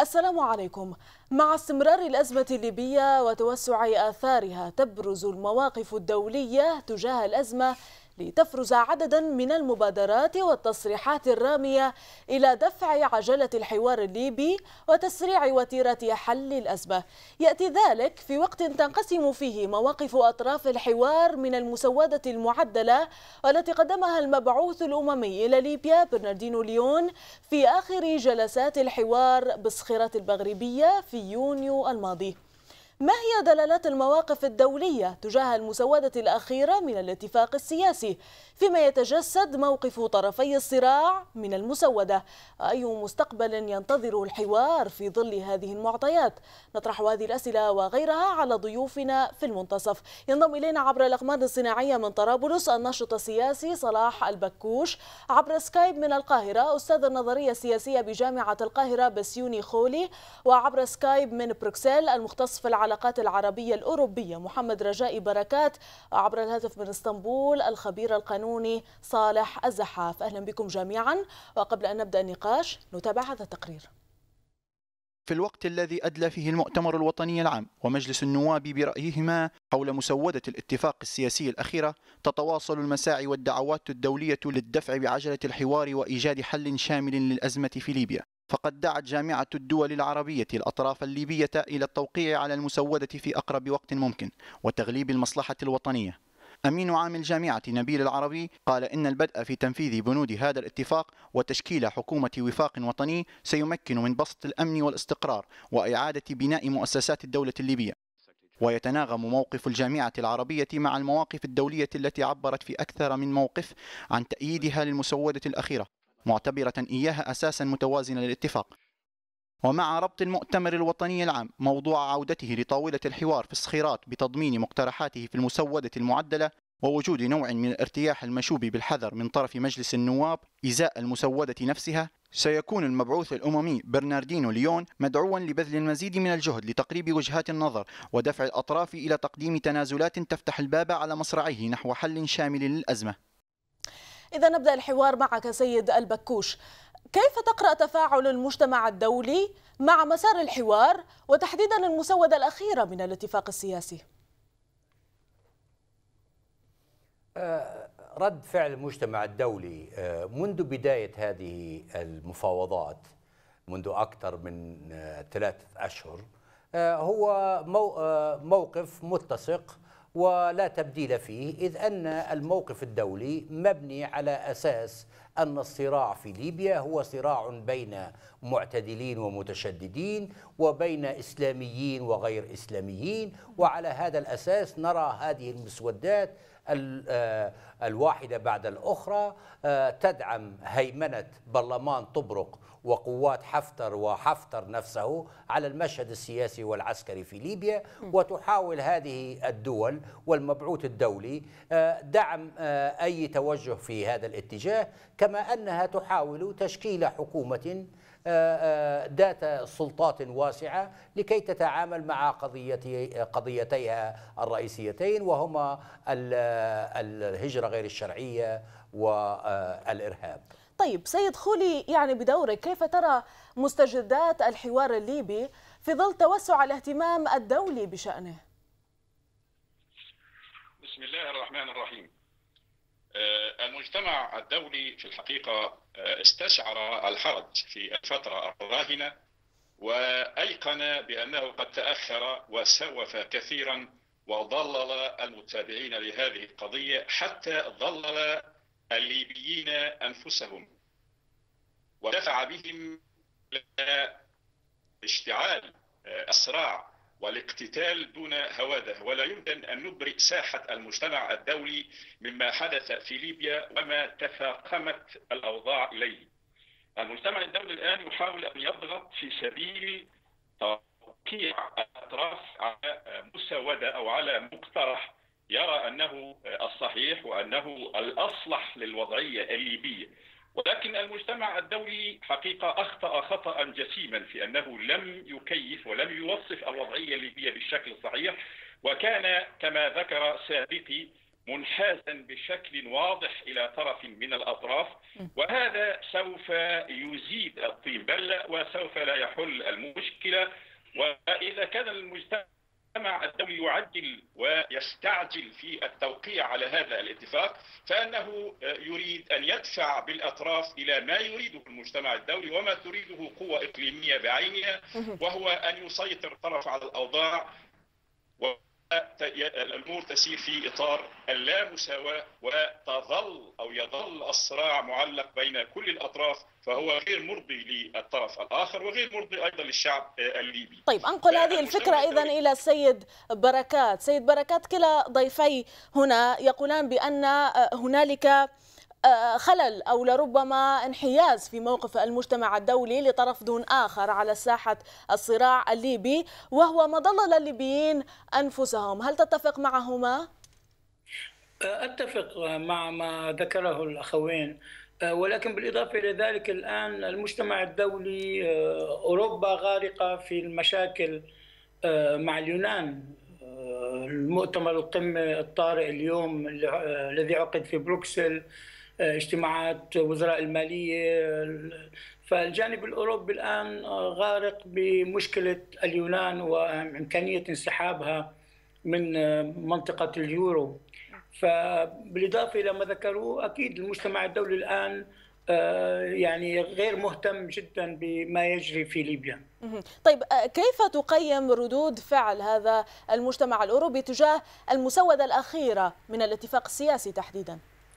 السلام عليكم. مع استمرار الأزمة الليبية وتوسع آثارها تبرز المواقف الدولية تجاه الأزمة لتفرز عددا من المبادرات والتصريحات الرامية إلى دفع عجلة الحوار الليبي وتسريع وتيرة حل الأزمة. يأتي ذلك في وقت تنقسم فيه مواقف أطراف الحوار من المسودة المعدلة والتي قدمها المبعوث الأممي إلى ليبيا برناردينو ليون في آخر جلسات الحوار بصخرة المغربية في يونيو الماضي. ما هي دلالات المواقف الدولية تجاه المسودة الأخيرة من الاتفاق السياسي، فيما يتجسد موقف طرفي الصراع من المسودة؟ أي مستقبل ينتظر الحوار في ظل هذه المعطيات؟ نطرح هذه الأسئلة وغيرها على ضيوفنا في المنتصف. ينضم إلينا عبر الأقمار الصناعية من طرابلس الناشط السياسي صلاح البكوش، عبر سكايب من القاهرة أستاذ النظرية السياسية بجامعة القاهرة بسيوني خولي، وعبر سكايب من بروكسل المختص في العلاقات العربية الأوروبية محمد رجائي بركات، وعبر الهاتف من اسطنبول الخبير القانوني صالح الزحاف. أهلا بكم جميعا. وقبل أن نبدأ النقاش نتابع هذا التقرير. في الوقت الذي أدلى فيه المؤتمر الوطني العام ومجلس النواب برأيهما حول مسودة الاتفاق السياسي الأخيرة، تتواصل المساعي والدعوات الدولية للدفع بعجلة الحوار وإيجاد حل شامل للأزمة في ليبيا. فقد دعت جامعة الدول العربية الأطراف الليبية إلى التوقيع على المسودة في أقرب وقت ممكن وتغليب المصلحة الوطنية. أمين عام الجامعة نبيل العربي قال إن البدء في تنفيذ بنود هذا الاتفاق وتشكيل حكومة وفاق وطني سيمكن من بسط الأمن والاستقرار وإعادة بناء مؤسسات الدولة الليبية. ويتناغم موقف الجامعة العربية مع المواقف الدولية التي عبرت في أكثر من موقف عن تأييدها للمسودة الأخيرة، معتبرة إياها أساسا متوازنا للاتفاق. ومع ربط المؤتمر الوطني العام موضوع عودته لطاولة الحوار في الصخيرات بتضمين مقترحاته في المسودة المعدلة ووجود نوع من الارتياح المشوب بالحذر من طرف مجلس النواب إزاء المسودة نفسها، سيكون المبعوث الأممي برناردينو ليون مدعوا لبذل المزيد من الجهد لتقريب وجهات النظر ودفع الأطراف إلى تقديم تنازلات تفتح الباب على مصراعيه نحو حل شامل للأزمة. إذا نبدأ الحوار معك سيد البكوش. كيف تقرأ تفاعل المجتمع الدولي مع مسار الحوار وتحديدا المسودة الأخيرة من الاتفاق السياسي؟ رد فعل المجتمع الدولي منذ بداية هذه المفاوضات منذ أكثر من 3 أشهر هو موقف متسق ولا تبديل فيه، إذ أن الموقف الدولي مبني على أساس أن الصراع في ليبيا هو صراع بين معتدلين ومتشددين وبين إسلاميين وغير إسلاميين، وعلى هذا الأساس نرى هذه المسودات الواحدة بعد الأخرى تدعم هيمنة برلمان طبرق وقوات حفتر وحفتر نفسه على المشهد السياسي والعسكري في ليبيا، وتحاول هذه الدول والمبعوث الدولي دعم أي توجه في هذا الاتجاه، كما أنها تحاول تشكيل حكومة ذات سلطات واسعة لكي تتعامل مع قضيتيها الرئيسيتين، وهما الهجرة غير الشرعية والإرهاب. طيب سيد خولي، يعني بدورك كيف ترى مستجدات الحوار الليبي في ظل توسع الاهتمام الدولي بشأنه؟ بسم الله الرحمن الرحيم. المجتمع الدولي في الحقيقة استشعر الحرج في الفترة الراهنة وأيقن بأنه قد تأخر وسوف كثيرا وضلل المتابعين لهذه القضية حتى ضلل الليبيين أنفسهم ودفع بهم اشتعال الصراع والاقتتال دون هواده. ولا يمكن أن نبرئ ساحة المجتمع الدولي مما حدث في ليبيا وما تفاقمت الأوضاع إليه. المجتمع الدولي الآن يحاول أن يضغط في سبيل توقيع الأطراف على مسودة أو على مقترح يرى أنه الصحيح وأنه الأصلح للوضعية الليبية، ولكن المجتمع الدولي حقيقة أخطأ خطأ جسيما في أنه لم يكيف ولم يوصف الوضعية الليبية بالشكل الصحيح، وكان كما ذكر سابقي منحازا بشكل واضح إلى طرف من الأطراف، وهذا سوف يزيد الطين بلة وسوف لا يحل المشكلة. وإذا كان المجتمع الدولي يعجل ويستعجل في التوقيع على هذا الاتفاق، فإنه يريد أن يدفع بالأطراف إلى ما يريده المجتمع الدولي وما تريده قوة إقليمية بعينها، وهو أن يسيطر الطرف على الأوضاع الأمور تسير في إطار اللامساواة، وتظل أو يظل الصراع معلق بين كل الأطراف، فهو غير مرضي للطرف الآخر وغير مرضي أيضا للشعب الليبي. طيب، أنقل هذه الفكرة إذن إلى السيد بركات. سيد بركات، كلا ضيفي هنا يقولان بأن هنالك خلل أو لربما انحياز في موقف المجتمع الدولي لطرف دون آخر على ساحة الصراع الليبي، وهو مظلة الليبيين أنفسهم. هل تتفق معهما؟ أتفق مع ما ذكره الأخوين، ولكن بالإضافة إلى ذلك الآن المجتمع الدولي، أوروبا غارقة في المشاكل مع اليونان. المؤتمر القمة الطارئ اليوم الذي عقد في بروكسل، اجتماعات وزراء المالية، فالجانب الأوروبي الآن غارق بمشكلة اليونان وإمكانية انسحابها من منطقة اليورو. فبالإضافة إلى ما ذكروا، أكيد المجتمع الدولي الآن يعني غير مهتم جدا بما يجري في ليبيا. طيب، كيف تقيم ردود فعل هذا المجتمع الأوروبي تجاه المسودة الأخيرة من الاتفاق السياسي تحديدا؟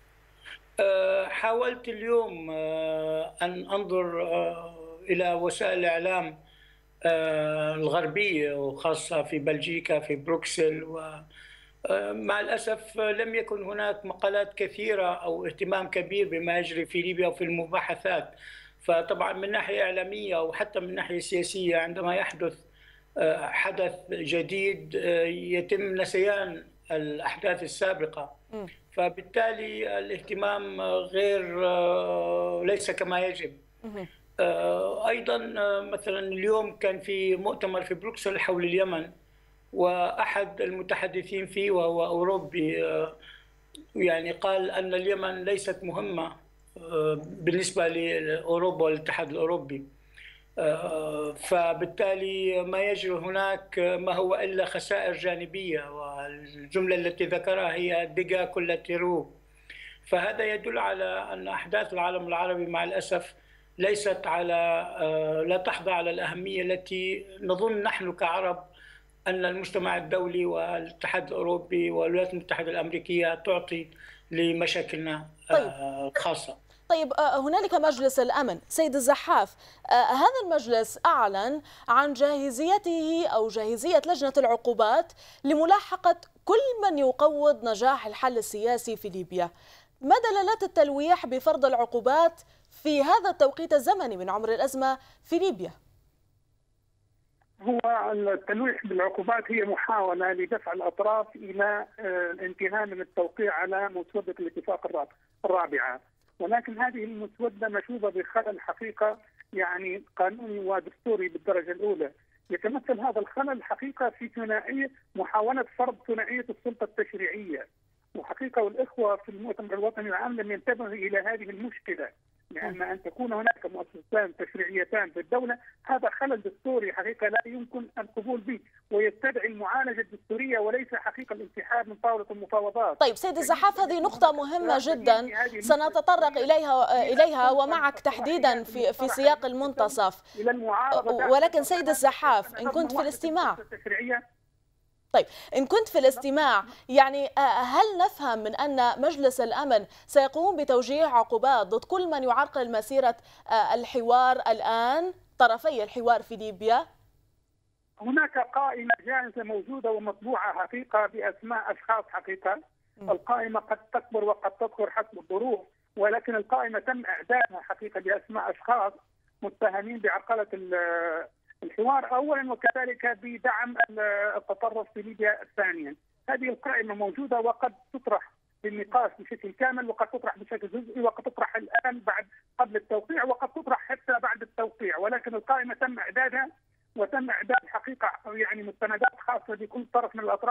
حاولت اليوم أن أنظر إلى وسائل الإعلام الغربية وخاصة في بلجيكا في بروكسل، ومع الأسف لم يكن هناك مقالات كثيرة أو اهتمام كبير بما يجري في ليبيا وفي المباحثات. فطبعا من ناحية إعلامية أو حتى من ناحية سياسية، عندما يحدث حدث جديد يتم نسيان الأحداث السابقة، فبالتالي الاهتمام ليس كما يجب. أيضا مثلا اليوم كان في مؤتمر في بروكسل حول اليمن، وأحد المتحدثين فيه وهو أوروبي يعني قال أن اليمن ليست مهمة بالنسبة لأوروبا والاتحاد الأوروبي، فبالتالي ما يجري هناك ما هو إلا خسائر جانبية، والجملة التي ذكرها هي دقا كل تيرو. فهذا يدل على أن أحداث العالم العربي مع الأسف ليست لا تحظى على الأهمية التي نظن نحن كعرب أن المجتمع الدولي والاتحاد الأوروبي والولايات المتحدة الأمريكية تعطي لمشاكلنا خاصة. طيب، هنالك مجلس الأمن. سيد الزحاف، هذا المجلس أعلن عن جاهزيته أو جاهزية لجنة العقوبات لملاحقة كل من يقوض نجاح الحل السياسي في ليبيا. ما دلالات التلويح بفرض العقوبات في هذا التوقيت الزمني من عمر الأزمة في ليبيا؟ هو التلويح بالعقوبات هي محاولة لدفع الأطراف إلى الانتهاء من التوقيع على مسودة الاتفاق الرابعة، ولكن هذه المسودة مشوبة بخلل حقيقة يعني قانوني ودستوري بالدرجة الأولى. يتمثل هذا الخلل حقيقة في ثنائية محاولة فرض ثنائية السلطة التشريعية، وحقيقة والإخوة في المؤتمر الوطني العام لم ينتبهوا إلى هذه المشكلة، لأن أن تكون هناك مؤسستان تشريعيتان في الدولة هذا خلل دستوري حقيقة لا يمكن القبول به، ويستدعي المعالجة الدستورية وليس حقيقة الانسحاب من طاولة المفاوضات. طيب سيد الزحاف، هذه نقطة مهمة جدا سنتطرق إليها ومعك تحديدا في سياق المنتصف، ولكن سيد الزحاف إن كنت في الاستماع، طيب إن كنت في الاستماع، يعني هل نفهم من أن مجلس الأمن سيقوم بتوجيه عقوبات ضد كل من يعرقل مسيرة الحوار الآن، طرفي الحوار في ليبيا؟ هناك قائمة جاهزة موجودة ومطبوعة حقيقة بأسماء أشخاص حقيقة. القائمة قد تكبر وقد تصغر حسب الظروف، ولكن القائمة تم إعدادها حقيقة بأسماء أشخاص متهمين بعرقلة الحوار أولا، وكذلك بدعم التطرف في ليبيا ثانيا. هذه القائمة موجودة وقد تطرح للنقاش بشكل كامل، وقد تطرح بشكل جزئي، وقد تطرح الآن قبل التوقيع، وقد تطرح حتى بعد التوقيع، ولكن القائمة تم إعدادها وتم إعداد حقيقة يعني مستندات خاصة بكل طرف من الأطراف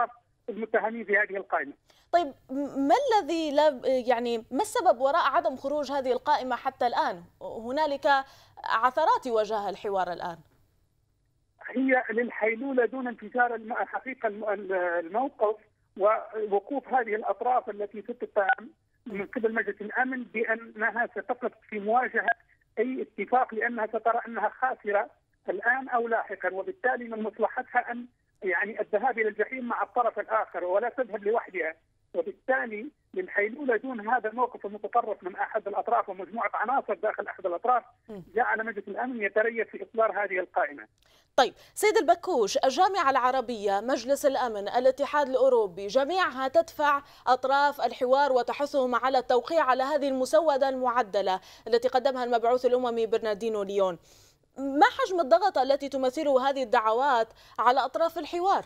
المتهمين في هذه القائمة. طيب ما الذي ما السبب وراء عدم خروج هذه القائمة حتى الآن؟ هنالك عثرات يواجهها الحوار الآن. هي للحيلولة دون انفجار حقيقة الموقف ووقوف هذه الأطراف التي تتهم من قبل مجلس الأمن بأنها ستقف في مواجهة أي اتفاق، لأنها سترى أنها خاسرة الآن أو لاحقا، وبالتالي من مصلحتها أن الذهاب إلى الجحيم مع الطرف الآخر ولا تذهب لوحدها. وبالتالي للحيلولة دون هذا الموقف المتطرف من أحد الأطراف ومجموعة عناصر داخل أحد الأطراف جعل مجلس الأمن يتريث في إصدار هذه القائمة. طيب سيد البكوش، الجامعة العربية، مجلس الأمن، الاتحاد الأوروبي، جميعها تدفع أطراف الحوار وتحثهم على التوقيع على هذه المسودة المعدلة التي قدمها المبعوث الأممي برناردينو ليون. ما حجم الضغط التي تمثله هذه الدعوات على أطراف الحوار؟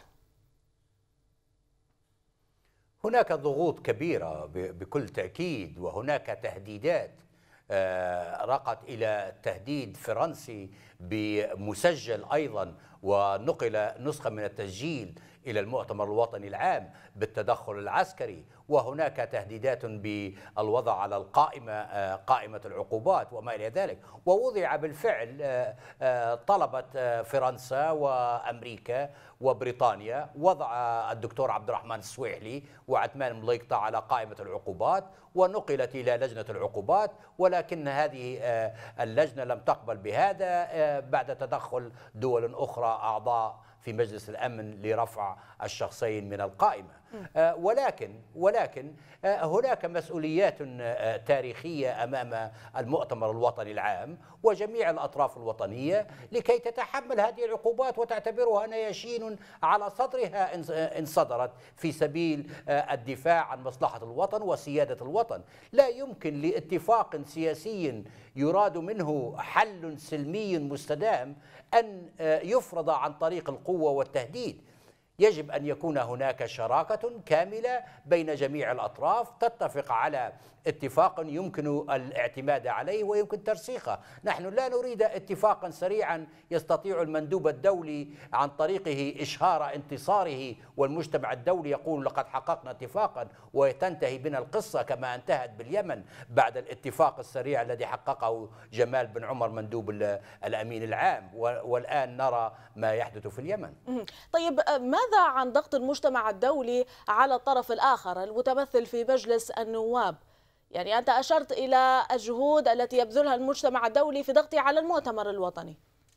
هناك ضغوط كبيرة بكل تأكيد، وهناك تهديدات رقت إلى تهديد فرنسي بمسجل أيضا، ونقل نسخة من التسجيل إلى المؤتمر الوطني العام بالتدخل العسكري، وهناك تهديدات بالوضع على القائمة، قائمة العقوبات وما إلى ذلك. ووضع بالفعل، طلبت فرنسا وأمريكا وبريطانيا وضع الدكتور عبد الرحمن السويحلي وعثمان مليقطة على قائمة العقوبات، ونقلت إلى لجنة العقوبات، ولكن هذه اللجنة لم تقبل بهذا بعد تدخل دول أخرى أعضاء في مجلس الأمن لرفع الشخصين من القائمة. ولكن هناك مسؤوليات تاريخية أمام المؤتمر الوطني العام وجميع الأطراف الوطنية لكي تتحمل هذه العقوبات وتعتبرها نياشين على صدرها إن صدرت في سبيل الدفاع عن مصلحة الوطن وسيادة الوطن. لا يمكن لاتفاق سياسي يراد منه حل سلمي مستدام أن يفرض عن طريق القوة والتهديد. يجب أن يكون هناك شراكة كاملة بين جميع الأطراف تتفق على اتفاق يمكن الاعتماد عليه ويمكن ترسيخه. نحن لا نريد اتفاقا سريعا يستطيع المندوب الدولي عن طريقه إشهار انتصاره والمجتمع الدولي يقول لقد حققنا اتفاقا وتنتهي بنا القصة كما انتهت باليمن بعد الاتفاق السريع الذي حققه جمال بن عمر مندوب الأمين العام، والآن نرى ما يحدث في اليمن. طيب ماذا عن ضغط المجتمع الدولي على الطرف الآخر المتمثل في مجلس النواب؟ يعني أنت أشرت إلى الجهود التي يبذلها المجتمع الدولي في ضغطه على المؤتمر الوطني.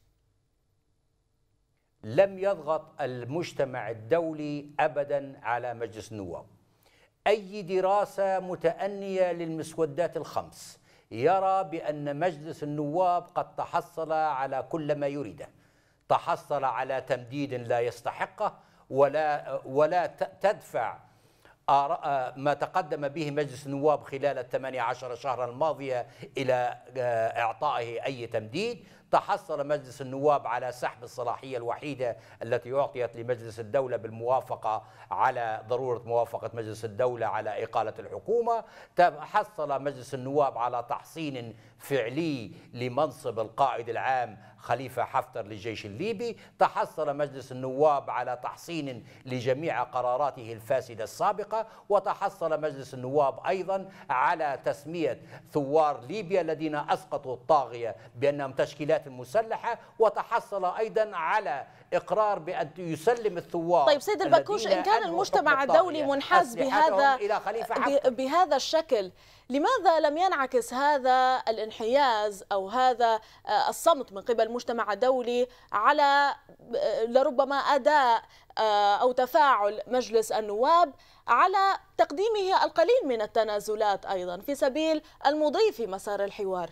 لم يضغط المجتمع الدولي أبدا على مجلس النواب. أي دراسة متأنية للمسودات الخمس يرى بأن مجلس النواب قد تحصل على كل ما يريده، تحصل على تمديد لا يستحقه ولا تدفع ما تقدم به مجلس النواب خلال 18 شهرا الماضية إلى إعطائه أي تمديد. تحصل مجلس النواب على سحب الصلاحية الوحيدة التي أعطيت لمجلس الدولة بالموافقة على ضرورة موافقة مجلس الدولة على إقالة الحكومة. تحصل مجلس النواب على تحصين فعلي لمنصب القائد العام خليفة حفتر للجيش الليبي. تحصل مجلس النواب على تحصين لجميع قراراته الفاسدة السابقة. وتحصل مجلس النواب أيضا على تسمية ثوار ليبيا الذين أسقطوا الطاغية بأنهم تشكيلات مسلحة. وتحصل أيضا على إقرار بأن يسلم الثوار. طيب سيد البكوش، إن كان المجتمع الدولي منحاز بهذا الشكل، لماذا لم ينعكس هذا الانحياز أو هذا الصمت من قبل المجتمع الدولي على لربما أداء أو تفاعل مجلس النواب على تقديمه القليل من التنازلات أيضا في سبيل المضي في مسار الحوار؟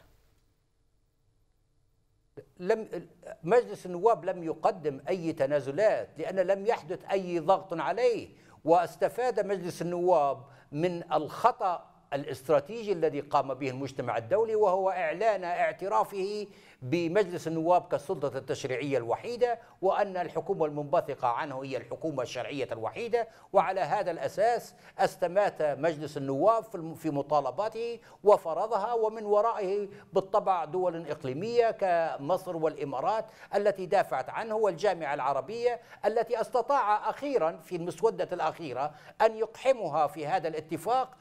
مجلس النواب لم يقدم أي تنازلات لأن لم يحدث أي ضغط عليه، واستفاد مجلس النواب من الخطأ الاستراتيجي الذي قام به المجتمع الدولي، وهو إعلان اعترافه بمجلس النواب كالسلطة التشريعية الوحيدة، وأن الحكومة المنبثقة عنه هي الحكومة الشرعية الوحيدة. وعلى هذا الأساس استمات مجلس النواب في مطالباته وفرضها، ومن ورائه بالطبع دول إقليمية كمصر والإمارات التي دافعت عنه، والجامعة العربية التي استطاع أخيرا في المسودة الأخيرة أن يقحمها في هذا الاتفاق،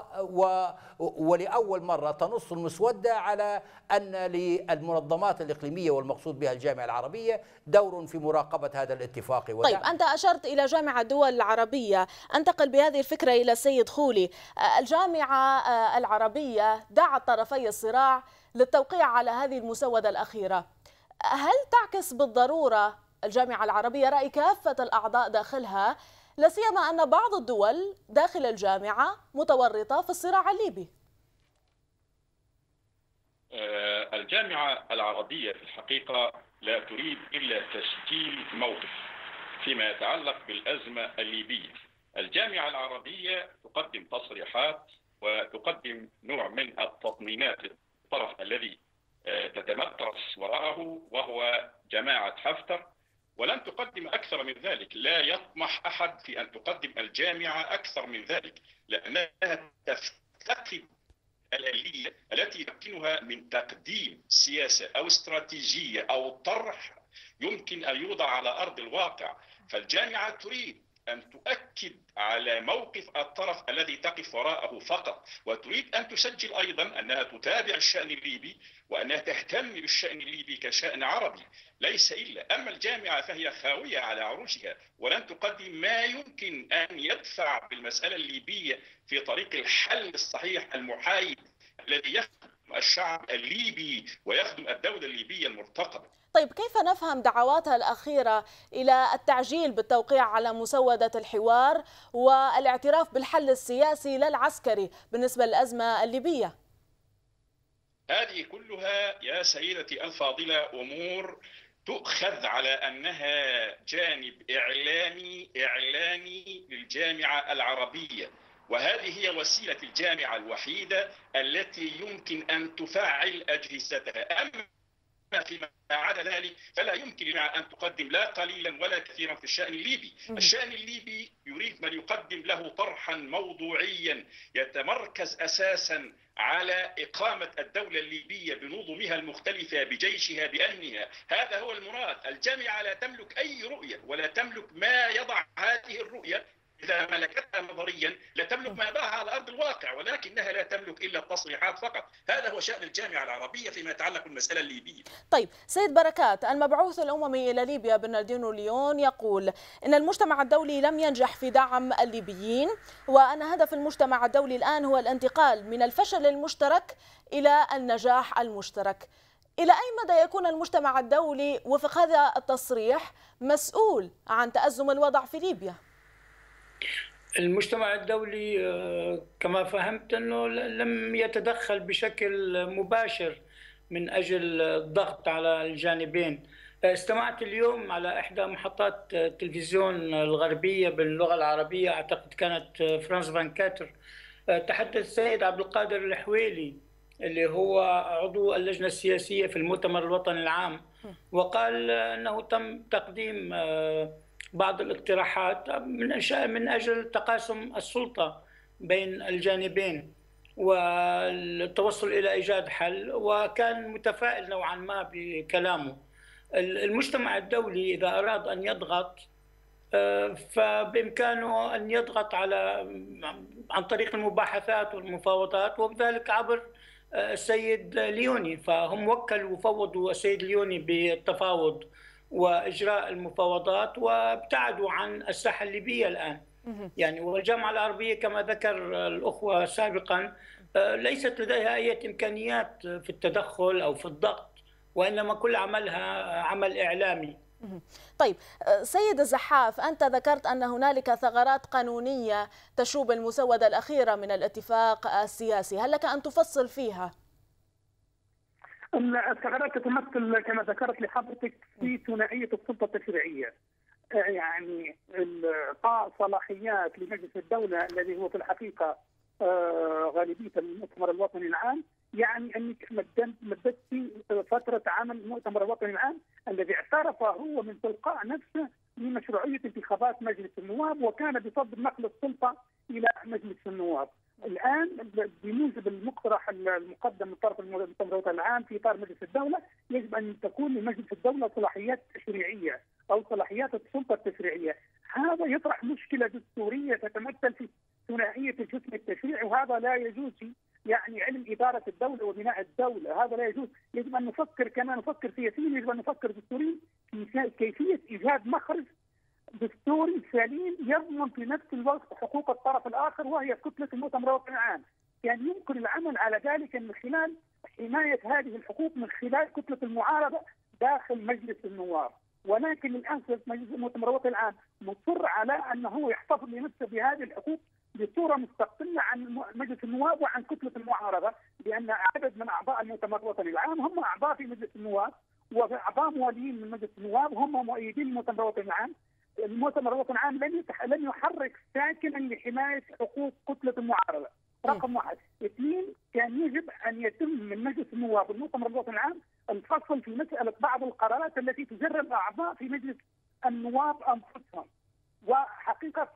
ولأول مرة تنص المسودة على أن للمنظمات الإقليمية والمقصود بها الجامعة العربية دور في مراقبة هذا الاتفاق. طيب، أنت أشرت إلى جامعة الدول العربية، أنتقل بهذه الفكرة إلى السيد خولي. الجامعة العربية دعت طرفي الصراع للتوقيع على هذه المسودة الأخيرة. هل تعكس بالضرورة الجامعة العربية رأي كافة الأعضاء داخلها، لا سيما أن بعض الدول داخل الجامعة متورطة في الصراع الليبي؟ الجامعة العربية في الحقيقة لا تريد إلا تسجيل موقف فيما يتعلق بالأزمة الليبية. الجامعة العربية تقدم تصريحات وتقدم نوع من التطمينات للطرف الذي تتمترس وراءه وهو جماعة حفتر، ولن تقدم أكثر من ذلك. لا يطمح أحد في أن تقدم الجامعة أكثر من ذلك، لأنها تفتقد الآلية التي يمكنها من تقديم سياسة أو استراتيجية أو طرح يمكن أن يوضع على أرض الواقع. فالجامعة تريد أن تؤكد على موقف الطرف الذي تقف وراءه فقط، وتريد أن تسجل أيضا أنها تتابع الشأن الليبي وأنها تهتم بالشأن الليبي كشأن عربي، ليس إلا. أما الجامعة فهي خاوية على عروشها ولن تقدم ما يمكن أن يدفع بالمسألة الليبية في طريق الحل الصحيح المحايد الذي يخدم الشعب الليبي ويخدم الدولة الليبية المرتقبة. طيب، كيف نفهم دعواتها الأخيرة إلى التعجيل بالتوقيع على مسودة الحوار والاعتراف بالحل السياسي لا العسكري بالنسبة للأزمة الليبية؟ هذه كلها يا سيدتي الفاضلة أمور تؤخذ على أنها جانب إعلامي للجامعة العربية، وهذه هي وسيلة الجامعة الوحيدة التي يمكن أن تفعل أجهزتها. أما فيما عدا ذلك فلا يمكن لها أن تقدم لا قليلا ولا كثيرا في الشأن الليبي. الشأن الليبي يريد من يقدم له طرحا موضوعيا يتمركز أساسا على إقامة الدولة الليبية بنظمها المختلفة بجيشها بأمنها. هذا هو المراد. الجامعة لا تملك أي رؤية ولا تملك ما يضع هذه الرؤية. إذا ملكتها نظريا لا تملك ما يضعها على أرض الواقع، ولكنها لا تملك إلا التصريحات فقط. هذا هو شأن الجامعة العربية فيما يتعلق بالمسألة الليبية. طيب سيد بركات، المبعوث الأممي إلى ليبيا برناردينو ليون يقول إن المجتمع الدولي لم ينجح في دعم الليبيين، وأن هدف المجتمع الدولي الآن هو الانتقال من الفشل المشترك إلى النجاح المشترك. إلى أي مدى يكون المجتمع الدولي وفق هذا التصريح مسؤول عن تأزم الوضع في ليبيا؟ المجتمع الدولي كما فهمت أنه لم يتدخل بشكل مباشر من أجل الضغط على الجانبين. استمعت اليوم على إحدى محطات التلفزيون الغربية باللغة العربية، أعتقد كانت فرانس 24، تحدث السيد عبد القادر الحويلي اللي هو عضو اللجنة السياسية في المؤتمر الوطني العام، وقال أنه تم تقديم بعض الاقتراحات من أجل تقاسم السلطة بين الجانبين والتوصل إلى إيجاد حل، وكان متفائل نوعا ما بكلامه. المجتمع الدولي إذا أراد أن يضغط فبإمكانه أن يضغط عن طريق المباحثات والمفاوضات، وبذلك عبر السيد ليوني. فهم وكلوا وفوضوا السيد ليوني بالتفاوض وإجراء المفاوضات وابتعدوا عن الساحة الليبية الآن. يعني والجامعة العربية كما ذكر الأخوة سابقا ليست لديها أي إمكانيات في التدخل أو في الضغط، وإنما كل عملها عمل إعلامي. طيب سيد الزحاف، أنت ذكرت أن هنالك ثغرات قانونية تشوب المسودة الأخيرة من الاتفاق السياسي، هل لك أن تفصل فيها؟ الثغرات تتمثل كما ذكرت لحضرتك في ثنائية السلطة التشريعية، يعني إعطاء صلاحيات لمجلس الدولة الذي هو في الحقيقة غالبية المؤتمر الوطني العام يعني انك مدت في فتره عمل المؤتمر الوطني العام الذي اعترف هو من تلقاء نفسه بمشروعيه انتخابات مجلس النواب، وكان بفضل نقل السلطه الى مجلس النواب. الان بموجب المقترح المقدم من طرف المؤتمر الوطني العام في اطار مجلس الدوله، يجب ان تكون لمجلس الدوله صلاحيات تشريعيه او صلاحيات السلطه التشريعيه. هذا يطرح مشكله دستوريه تتمثل في ثنائيه الجسم التشريعي، وهذا لا يجوز يعني علم اداره الدوله وبناء الدوله، هذا لا يجوز. يجب ان نفكر كما نفكر سياسيا، يجب ان نفكر دستوريا في كيفيه ايجاد مخرج دستوري سليم يضمن في نفس الوقت حقوق الطرف الاخر وهي كتله المؤتمر الوطني العام. يعني يمكن العمل على ذلك من خلال حمايه هذه الحقوق من خلال كتله المعارضه داخل مجلس النواب، ولكن للاسف مجلس المؤتمر الوطني العام مصر على انه يحتفظ لنفسه بهذه الحقوق بصوره مستقله عن مجلس النواب وعن كتله المعارضه، لان عدد من اعضاء المؤتمر الوطني العام هم اعضاء في مجلس النواب واعضاء مواليين من مجلس النواب هم مؤيدين المؤتمر الوطني العام. المؤتمر الوطني العام لن يحرك ساكنا لحمايه حقوق كتله المعارضه. رقم واحد. اثنين، كان يجب ان يتم من مجلس النواب والمؤتمر الوطني العام الفصل في مساله بعض القرارات التي تجر الاعضاء في مجلس النواب انفسهم، وحقيقه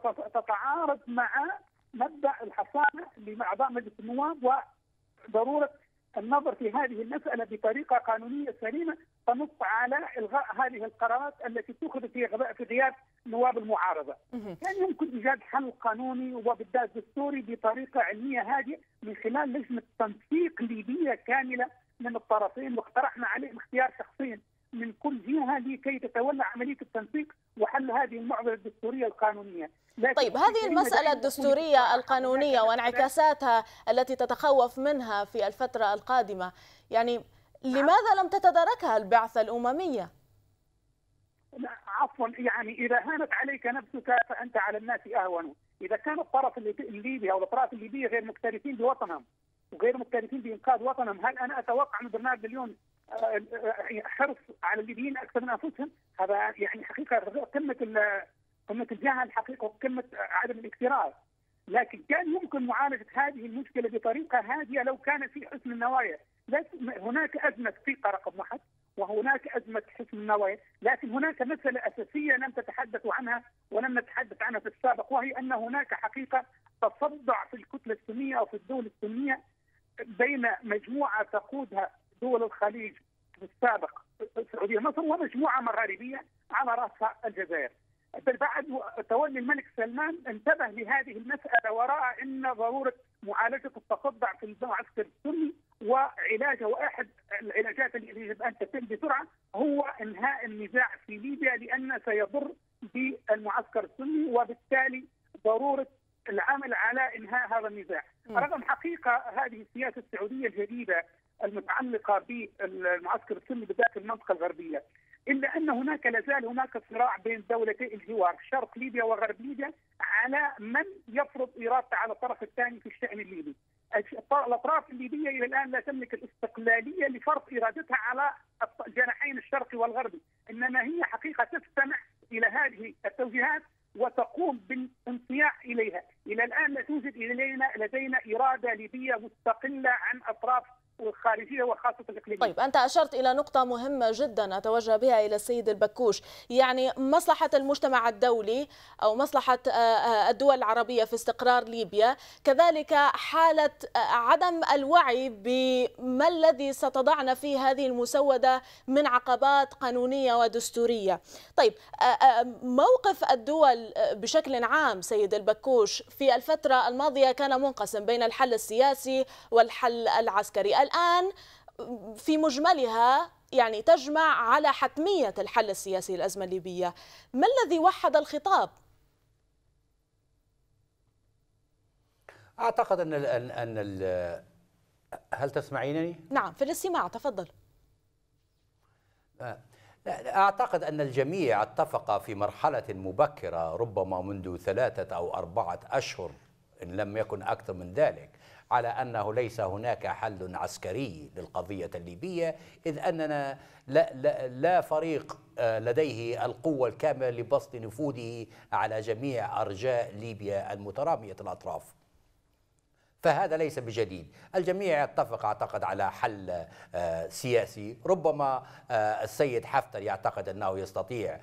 تتعارض مع مبدا الحصانه لاعضاء مجلس النواب وضروره النظر في هذه المساله بطريقه قانونيه سليمه تنص على الغاء هذه القرارات التي اتخذت في غياب نواب المعارضه. يعني يمكن ايجاد حل قانوني وبالذات دستوري بطريقه علميه هادئه من خلال لجنه تنسيق ليبيه كامله من الطرفين، واقترحنا عليهم اختيار شخصين من كل جهه لكي تتولى عمليه التنسيق وحل هذه المعضله الدستوريه القانونيه. طيب، هذه المسألة الدستورية القانونية وانعكاساتها التي تتخوف منها في الفترة القادمة، يعني لماذا لم تتداركها البعثة الأممية؟ عفوا، يعني إذا هانت عليك نفسك فأنت على الناس أهون. إذا كان الطرف الليبي أو الأطراف الليبية غير مكترثين بوطنهم وغير مكترثين بإنقاذ وطنهم، هل أنا أتوقع من برنامج اليوم حرص على الليبيين أكثر من أنفسهم؟ هذا يعني حقيقة قمة الجهل حقيقة وقمة عدم الاكتراث. لكن كان يمكن معالجة هذه المشكلة بطريقة هادئة لو كان في حسن النوايا. هناك أزمة ثقة رقم واحد، وهناك أزمة حسن النوايا، لكن هناك مسألة أساسية لم تتحدثوا عنها ولم نتحدث عنها في السابق، وهي أن هناك حقيقة تصدع في الكتلة السنية أو في الدول السنية بين مجموعة تقودها دول الخليج في السابق السعودية مصر ومجموعة مغاربية على رأسها الجزائر. بعد تولي الملك سلمان انتبه لهذه المسألة ورأى أن ضرورة معالجة التصدع في المعسكر السني وعلاجه، واحد العلاجات اللي يجب ان تتم بسرعه هو انهاء النزاع في ليبيا، لان سيضر بالمعسكر السني، وبالتالي ضروره العمل على انهاء هذا النزاع. رغم حقيقه هذه السياسه السعوديه الجديده المتعلقه بالمعسكر السني بالذات المنطقه الغربيه، الا ان هناك لازال هناك صراع بين دولتي الجوار شرق ليبيا وغرب ليبيا على من يفرض ارادته على الطرف الثاني في الشان الليبي. الاطراف الليبيه الى الان لا تملك الاستقلاليه لفرض ارادتها على الجناحين الشرقي والغربي، انما هي حقيقه تستمع الى هذه التوجيهات وتقوم بالانصياع اليها. الى الان لا توجد لدينا اراده ليبيه مستقله عن اطراف الخارجيه وخاصه الاقليميه. طيب، انت اشرت الى نقطه مهمه جدا اتوجه بها الى السيد البكوش، يعني مصلحه المجتمع الدولي او مصلحه الدول العربيه في استقرار ليبيا، كذلك حاله عدم الوعي بما الذي ستضعنا فيه هذه المسوده من عقبات قانونيه ودستوريه. طيب، موقف الدول بشكل عام سيد البكوش في الفتره الماضيه كان منقسم بين الحل السياسي والحل العسكري. الآن في مجملها يعني تجمع على حتمية الحل السياسي للأزمة الليبية. ما الذي وحد الخطاب؟ أعتقد هل تسمعينني؟ نعم، في الاستماع، تفضل. أعتقد أن الجميع اتفق في مرحلة مبكرة ربما منذ 3 أو 4 أشهر إن لم يكن أكثر من ذلك على أنه ليس هناك حل عسكري للقضية الليبية، إذ أننا لا فريق لديه القوة الكاملة لبسط نفوذه على جميع أرجاء ليبيا المترامية الأطراف. فهذا ليس بجديد. الجميع يتفق أعتقد على حل سياسي. ربما السيد حفتر يعتقد أنه يستطيع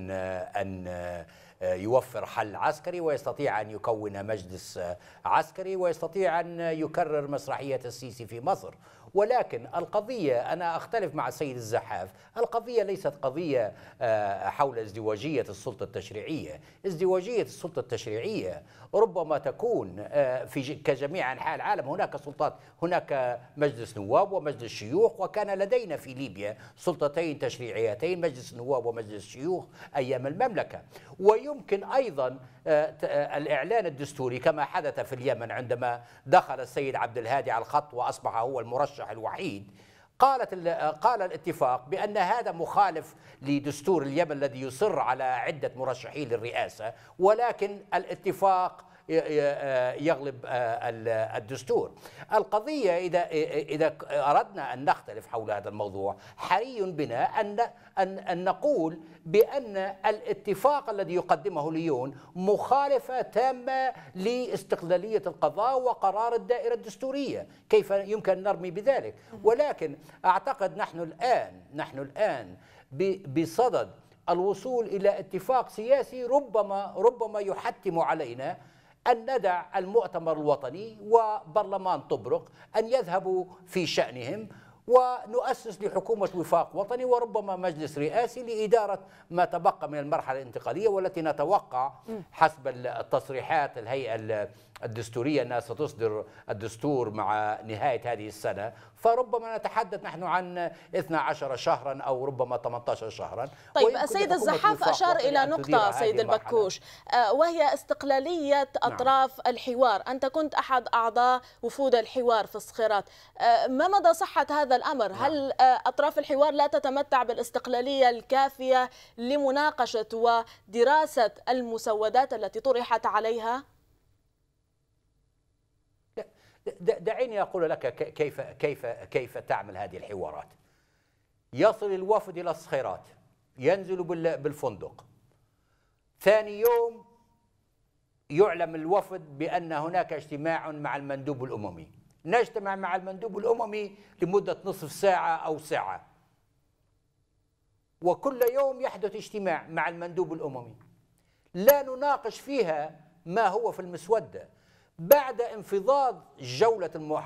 أن يوفر حل عسكري، ويستطيع أن يكون مجلس عسكري، ويستطيع أن يكرر مسرحية السيسي في مصر. ولكن القضية، أنا أختلف مع السيد الزحاف، القضية ليست قضية حول ازدواجية السلطة التشريعية. ازدواجية السلطة التشريعية ربما تكون كجميع أنحاء العالم. هناك سلطات، هناك مجلس نواب ومجلس شيوخ، وكان لدينا في ليبيا سلطتين تشريعيتين، مجلس نواب ومجلس شيوخ أيام المملكة. ويمكن أيضا الإعلان الدستوري كما حدث في اليمن عندما دخل السيد عبد الهادي على الخط وأصبح هو المرشح الوحيد. قال الاتفاق بأن هذا مخالف لدستور اليمن الذي يصر على عدة مرشحين للرئاسة، ولكن الاتفاق يغلب الدستور. القضية إذا أردنا أن نختلف حول هذا الموضوع، حري بنا أن نقول بأن الاتفاق الذي يقدمه ليون مخالفة تامة لاستقلالية القضاء وقرار الدائرة الدستورية. كيف يمكن أن نرمي بذلك؟ ولكن أعتقد نحن الآن بصدد الوصول إلى اتفاق سياسي ربما يحتم علينا أن ندع المؤتمر الوطني وبرلمان طبرق أن يذهبوا في شأنهم، ونؤسس لحكومة وفاق وطني وربما مجلس رئاسي لإدارة ما تبقى من المرحلة الانتقالية، والتي نتوقع حسب التصريحات الهيئة الدستورية أنها ستصدر الدستور مع نهاية هذه السنة. فربما نتحدث نحن عن 12 شهرا أو ربما 18 شهرا. طيب السيد الزحاف أشار إلى نقطة سيد البكوش، وهي استقلالية أطراف الحوار. أنت كنت أحد أعضاء وفود الحوار في الصخيرات، ما مدى صحة هذا الأمر؟ هل أطراف الحوار لا تتمتع بالاستقلالية الكافية لمناقشة ودراسة المسودات التي طرحت عليها؟ دعيني أقول لك كيف تعمل هذه الحوارات. يصل الوفد إلى الصخيرات، ينزل بالفندق، ثاني يوم يعلم الوفد بأن هناك اجتماع مع المندوب الأممي. نجتمع مع المندوب الأممي لمدة نصف ساعة أو ساعة، وكل يوم يحدث اجتماع مع المندوب الأممي لا نناقش فيها ما هو في المسودة. بعد انفضاض جولة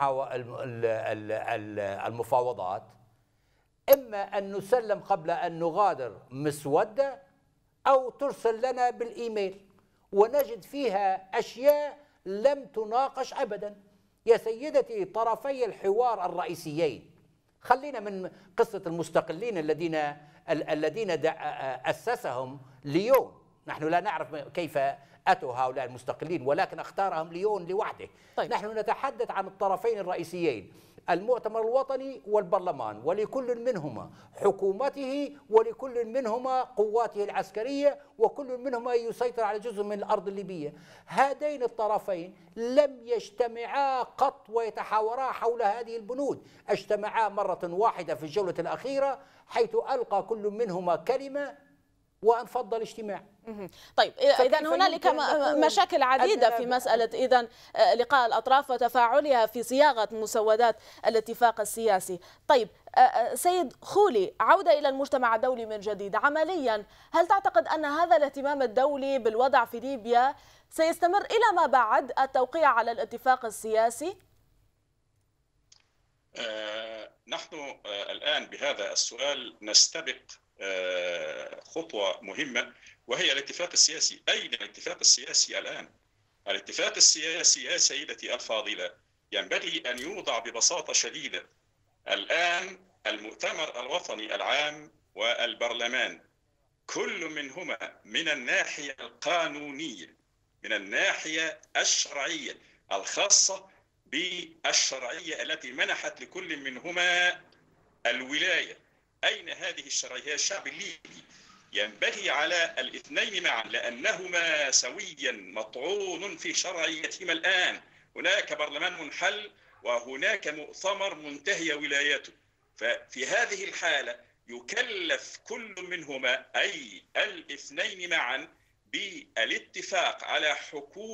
المفاوضات، إما أن نسلم قبل أن نغادر مسودة، أو ترسل لنا بالإيميل ونجد فيها أشياء لم تناقش أبدا. يا سيدتي، طرفي الحوار الرئيسيين، خلينا من قصة المستقلين الذين أسسهم ليون. نحن لا نعرف كيف أتوا هؤلاء المستقلين، ولكن اختارهم ليون لوحده. طيب. نحن نتحدث عن الطرفين الرئيسيين، المؤتمر الوطني والبرلمان، ولكل منهما حكومته، ولكل منهما قواته العسكرية، وكل منهما يسيطر على جزء من الأرض الليبية. هذين الطرفين لم يجتمعا قط ويتحاورا حول هذه البنود. اجتمعا مرة واحدة في الجولة الأخيرة، حيث ألقى كل منهما كلمة وانفض الاجتماع. طيب إذا هنالك مشاكل عديدة في مسألة إذا لقاء الأطراف وتفاعلها في صياغة مسودات الاتفاق السياسي. طيب سيد خولي، عودة إلى المجتمع الدولي من جديد. عمليا هل تعتقد أن هذا الاهتمام الدولي بالوضع في ليبيا سيستمر إلى ما بعد التوقيع على الاتفاق السياسي؟ نحن الآن بهذا السؤال نستبق خطوة مهمة، وهي الاتفاق السياسي. أين الاتفاق السياسي الآن؟ الاتفاق السياسي يا سيدتي الفاضلة ينبغي أن يوضع ببساطة شديدة. الآن المؤتمر الوطني العام والبرلمان كل منهما من الناحية القانونية، من الناحية الشرعية الخاصة بالشرعية التي منحت لكل منهما الولاية. أين هذه الشرعية؟ الشعب الليبي. ينبغي على الاثنين معا، لأنهما سويا مطعون في شرعيتهما الآن. هناك برلمان منحل وهناك مؤتمر منتهي ولايته. ففي هذه الحالة يكلف كل منهما، أي الاثنين معا، بالاتفاق على حكومة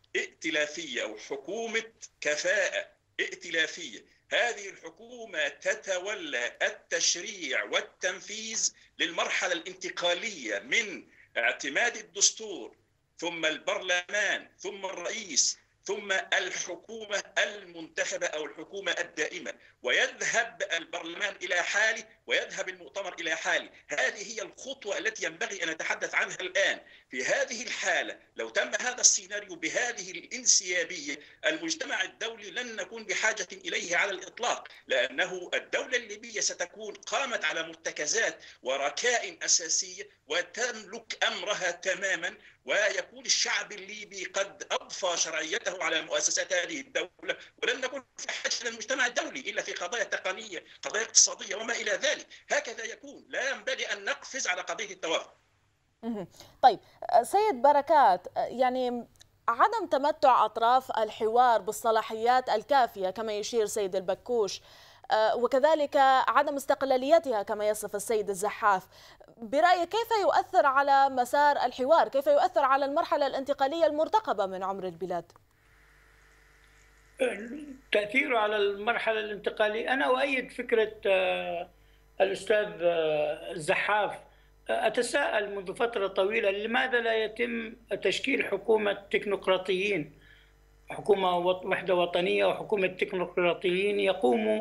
ائتلافية أو حكومة كفاءة ائتلافية. هذه الحكومة تتولى التشريع والتنفيذ للمرحلة الانتقالية من اعتماد الدستور ثم البرلمان ثم الرئيس ثم الحكومة المنتخبة أو الحكومة الدائمة، ويذهب البرلمان إلى حاله ويذهب المؤتمر إلى حاله. هذه هي الخطوة التي ينبغي أن نتحدث عنها الآن. في هذه الحالة لو تم هذا السيناريو بهذه الانسيابية، المجتمع الدولي لن نكون بحاجة إليه على الإطلاق، لأنه الدولة الليبية ستكون قامت على مرتكزات وركائن أساسية وتملك أمرها تماما، ويكون الشعب الليبي قد أضفى شرعيته على مؤسسات هذه الدولة، ولن نكون في حاجة للمجتمع الدولي إلا في قضايا تقنية، قضايا اقتصادية وما إلى ذلك. هكذا يكون، لا ينبغي أن نقفز على قضية التوافق. طيب سيد بركات، يعني عدم تمتع أطراف الحوار بالصلاحيات الكافية كما يشير سيد البكوش، وكذلك عدم استقلاليتها كما يصف السيد الزحاف، برأيك كيف يؤثر على مسار الحوار؟ كيف يؤثر على المرحلة الانتقالية المرتقبة من عمر البلاد؟ تأثيره على المرحلة الانتقالية، أنا أؤيد فكرة الأستاذ الزحاف. أتساءل منذ فترة طويلة لماذا لا يتم تشكيل حكومة تكنوقراطيين، حكومة وحدة وطنية وحكومة تكنوقراطيين يقوموا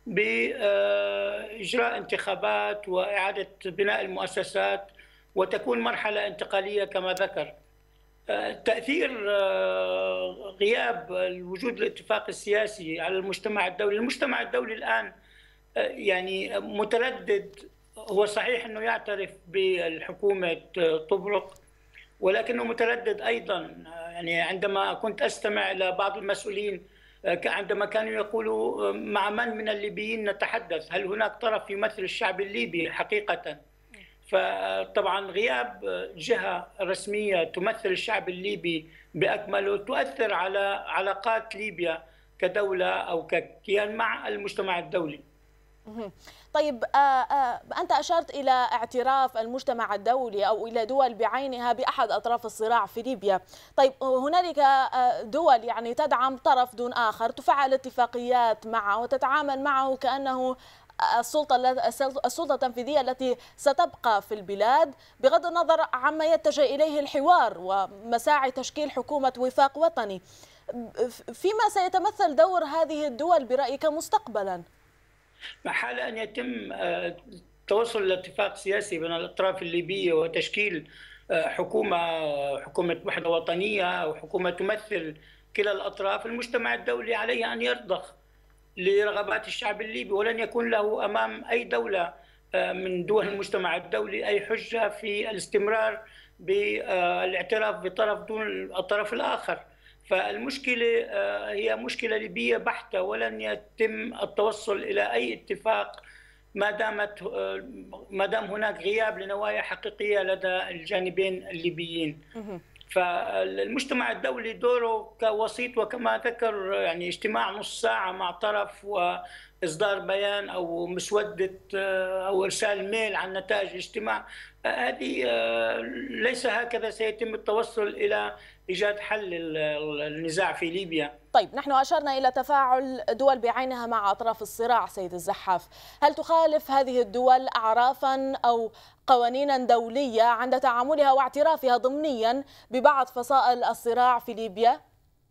بإجراء انتخابات وإعادة بناء المؤسسات وتكون مرحلة انتقالية كما ذكر. تأثير غياب الوجود الاتفاق السياسي على المجتمع الدولي. المجتمع الدولي الآن يعني متردد. هو صحيح أنه يعترف بالحكومة طبرق، ولكنه متردد أيضا. يعني عندما كنت أستمع إلى بعض المسؤولين عندما كانوا يقولوا مع من الليبيين نتحدث، هل هناك طرف يمثل الشعب الليبي حقيقة؟ فطبعا غياب جهة رسمية تمثل الشعب الليبي بأكمله تؤثر على علاقات ليبيا كدولة أو ككيان مع المجتمع الدولي. طيب أنت أشرت إلى اعتراف المجتمع الدولي أو إلى دول بعينها بأحد أطراف الصراع في ليبيا. طيب هنالك دول يعني تدعم طرف دون آخر، تفعل اتفاقيات معه وتتعامل معه كأنه السلطة التنفيذية التي ستبقى في البلاد بغض النظر عما يتجه إليه الحوار ومساعي تشكيل حكومة وفاق وطني. فيما سيتمثل دور هذه الدول برأيك مستقبلا؟ حال أن يتم توصل لاتفاق سياسي بين الأطراف الليبية وتشكيل حكومة وحدة وطنية أو حكومة تمثل كلا الأطراف، المجتمع الدولي عليه أن يرضخ لرغبات الشعب الليبي، ولن يكون له أمام أي دولة من دول المجتمع الدولي أي حجة في الاستمرار بالاعتراف بطرف دون الطرف الآخر. فالمشكلة هي مشكلة ليبية بحتة، ولن يتم التوصل إلى أي اتفاق ما دام هناك غياب لنوايا حقيقية لدى الجانبين الليبيين. فالمجتمع الدولي دوره كوسيط، وكما ذكر يعني اجتماع نص ساعة مع طرف وإصدار بيان أو مسودة أو إرسال ميل عن نتائج الاجتماع، هذه ليس هكذا سيتم التوصل إلى إيجاد حل النزاع في ليبيا. طيب نحن أشرنا إلى تفاعل دول بعينها مع أطراف الصراع سيد الزحاف، هل تخالف هذه الدول أعرافا أو قوانينا دولية عند تعاملها واعترافها ضمنيا ببعض فصائل الصراع في ليبيا؟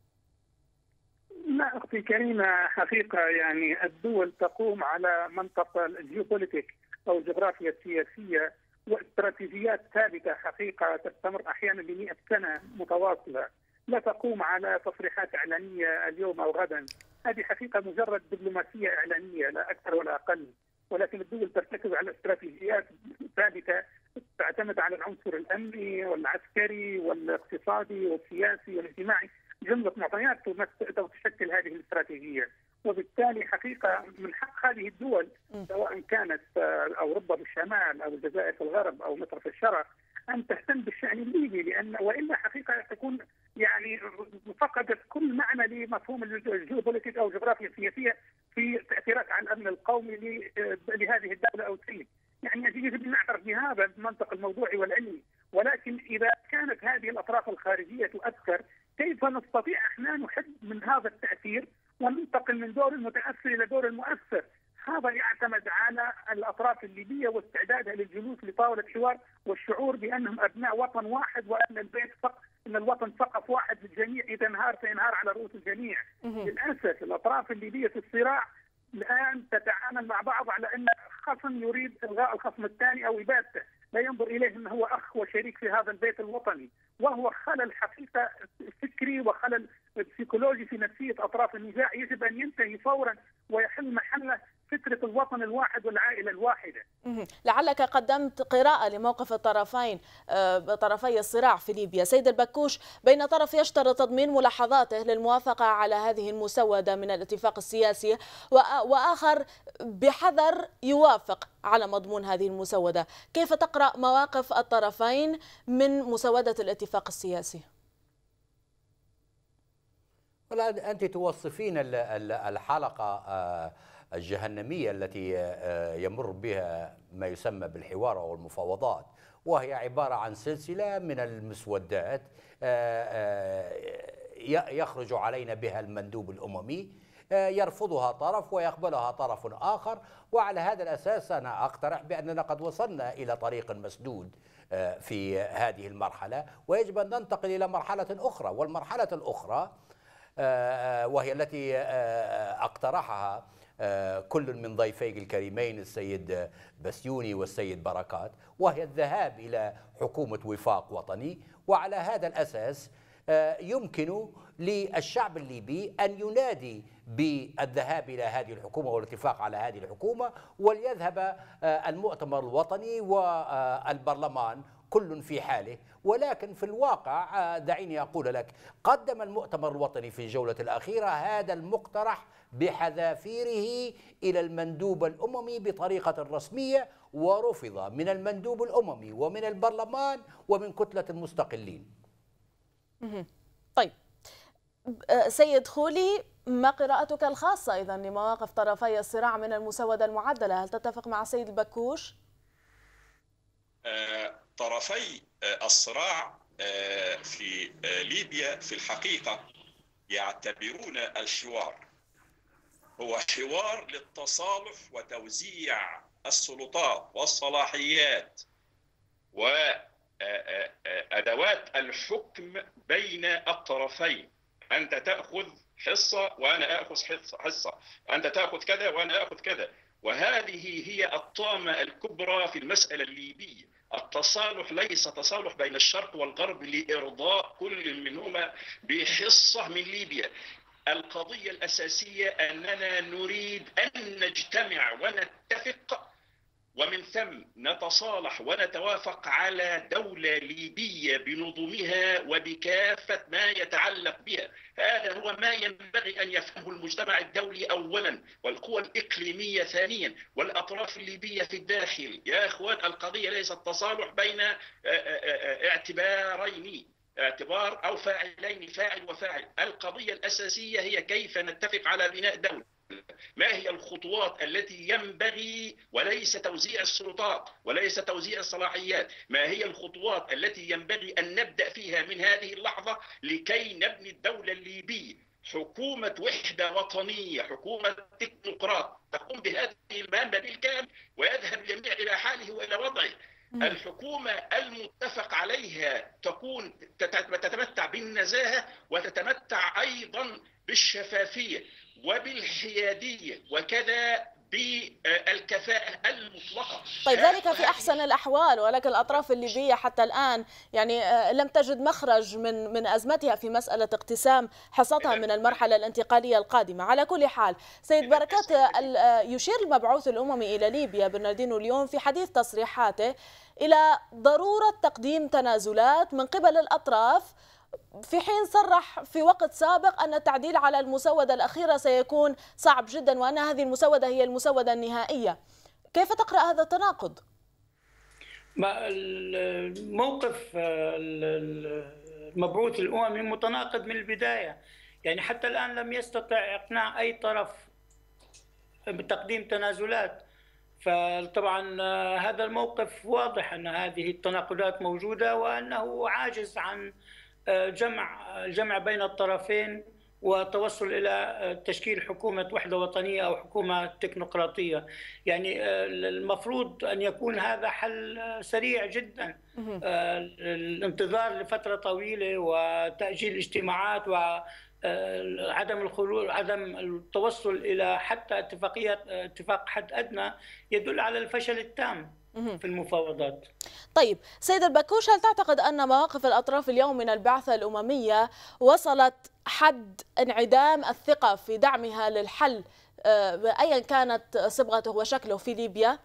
لا أختي الكريمة، حقيقة يعني الدول تقوم على منطقة الجيوبوليتيك أو الجغرافيا السياسية واستراتيجيات ثابتة حقيقة تستمر أحيانا ب100 سنة متواصلة، لا تقوم على تصريحات إعلانية اليوم أو غدا. هذه حقيقة مجرد دبلوماسية إعلانية لا أكثر ولا أقل، ولكن الدول ترتكز على استراتيجيات ثابتة تعتمد على العنصر الأمني والعسكري والاقتصادي والسياسي والاجتماعي، جملة معطيات تشكل هذه الاستراتيجية. وبالتالي حقيقة من حق هذه الدول سواء كانت أوروبا في الشمال أو الجزائر في الغرب أو مصر في الشرق أن تهتم بالشأن الليبي، لأن وإلا حقيقة تكون يعني فقدت كل معنى لمفهوم الجيوبوليتيك أو الجغرافيا السياسية في تأثيرات على الأمن القومي لهذه الدولة أو السيد. يعني يجب أن نعترف بهذا المنطق الموضوعي والعلمي، ولكن إذا كانت هذه الأطراف الخارجية تؤثر، كيف ونستطيع احنا نحد من هذا التاثير وننتقل من دور المتاثر الى دور المؤثر. هذا يعتمد على الاطراف الليبيه واستعدادها للجلوس لطاوله حوار والشعور بانهم ابناء وطن واحد، وان ان الوطن سقف واحد للجميع، اذا انهار سينهار على رؤوس الجميع. للاسف الاطراف الليبيه في الصراع الان تتعامل مع بعض على ان خصم يريد الغاء الخصم الثاني او ابادته، لا ينظر اليه انه هو اخ وشريك في هذا البيت الوطني، وهو خلل حقيقه فكري وخلل سيكولوجي في نفسيه اطراف النزاع يجب ان ينتهي فورا ويحل محله فكره الوطن الواحد والعائله الواحده. لعلك قدمت قراءة لموقف الطرفين طرفي الصراع في ليبيا. سيد البكوش، بين طرف يشترط تضمين ملاحظاته للموافقة على هذه المسودة من الاتفاق السياسي، وآخر بحذر يوافق على مضمون هذه المسودة، كيف تقرأ مواقف الطرفين من مسودة الاتفاق السياسي؟ أنت توصفين الحلقة الجهنمية التي يمر بها ما يسمى بالحوار أو المفاوضات، وهي عبارة عن سلسلة من المسودات يخرج علينا بها المندوب الأممي، يرفضها طرف ويقبلها طرف آخر، وعلى هذا الأساس أنا أقترح بأننا قد وصلنا إلى طريق مسدود في هذه المرحلة، ويجب أن ننتقل إلى مرحلة أخرى. والمرحلة الأخرى وهي التي اقترحها كل من ضيفي الكريمين السيد بسيوني والسيد بركات، وهي الذهاب إلى حكومة وفاق وطني. وعلى هذا الأساس يمكن للشعب الليبي أن ينادي بالذهاب إلى هذه الحكومة والاتفاق على هذه الحكومة، وليذهب المؤتمر الوطني والبرلمان كل في حاله. ولكن في الواقع دعيني أقول لك، قدم المؤتمر الوطني في الجولة الأخيرة هذا المقترح بحذافيره إلى المندوب الأممي بطريقة رسمية، ورفض من المندوب الأممي ومن البرلمان ومن كتلة المستقلين. طيب سيد خولي، ما قراءتك الخاصة أيضا لمواقف طرفي الصراع من المسودة المعدلة؟ هل تتفق مع سيد البكوش؟ طرفي الصراع في ليبيا في الحقيقة يعتبرون الحوار هو حوار للتصالح وتوزيع السلطات والصلاحيات وأدوات الحكم بين الطرفين. أنت تأخذ حصة وأنا أخذ حصة، أنت تأخذ كذا وأنا أخذ كذا. وهذه هي الطامة الكبرى في المسألة الليبية. التصالح ليس تصالح بين الشرق والغرب لإرضاء كل منهما بحصة من ليبيا. القضية الأساسية أننا نريد أن نجتمع ونتفق، ومن ثم نتصالح ونتوافق على دولة ليبية بنظمها وبكافة ما يتعلق بها. هذا هو ما ينبغي أن يفهمه المجتمع الدولي أولا، والقوى الإقليمية ثانيا، والأطراف الليبية في الداخل. يا أخوان، القضية ليست تصالح بين اعتبار أو فاعلين، فاعل وفاعل. القضية الأساسية هي كيف نتفق على بناء دولة، ما هي الخطوات التي ينبغي، وليس توزيع السلطات وليس توزيع الصلاحيات، ما هي الخطوات التي ينبغي أن نبدأ فيها من هذه اللحظة لكي نبني الدولة الليبية. حكومة وحدة وطنية، حكومة تكنوقراط تقوم بهذه المهمة بالكامل ويذهب الجميع إلى حاله وإلى وضعه. الحكومة المتفق عليها تتمتع بالنزاهة وتتمتع أيضا بالشفافية وبالحيادية وكذا بالكفاءة المطلقة. طيب ذلك في أحسن الأحوال، ولكن الأطراف الليبية حتى الآن يعني لم تجد مخرج من أزمتها في مسألة اقتسام حصتها من المرحلة الانتقالية القادمة. على كل حال سيد بركات، يشير المبعوث الأممي إلى ليبيا برناردينو اليوم في حديث تصريحاته إلى ضرورة تقديم تنازلات من قبل الأطراف، في حين صرح في وقت سابق أن التعديل على المسودة الأخيرة سيكون صعب جدا وأن هذه المسودة هي المسودة النهائية. كيف تقرأ هذا التناقض؟ الموقف المبعوث الأممي متناقض من البداية، يعني حتى الآن لم يستطع إقناع أي طرف بتقديم تنازلات. فطبعا هذا الموقف واضح أن هذه التناقضات موجودة وأنه عاجز عن الجمع بين الطرفين والتوصل إلى تشكيل حكومة وحدة وطنية أو حكومة تكنوقراطية. يعني المفروض أن يكون هذا حل سريع جدا. الانتظار لفترة طويلة وتأجيل الاجتماعات وعدم الخروج، عدم التوصل إلى حتى اتفاق حد أدنى يدل على الفشل التام في المفاوضات. طيب سيد البكوش، هل تعتقد أن مواقف الأطراف اليوم من البعثة الأممية وصلت حد انعدام الثقة في دعمها للحل أيا كانت صبغته وشكله في ليبيا؟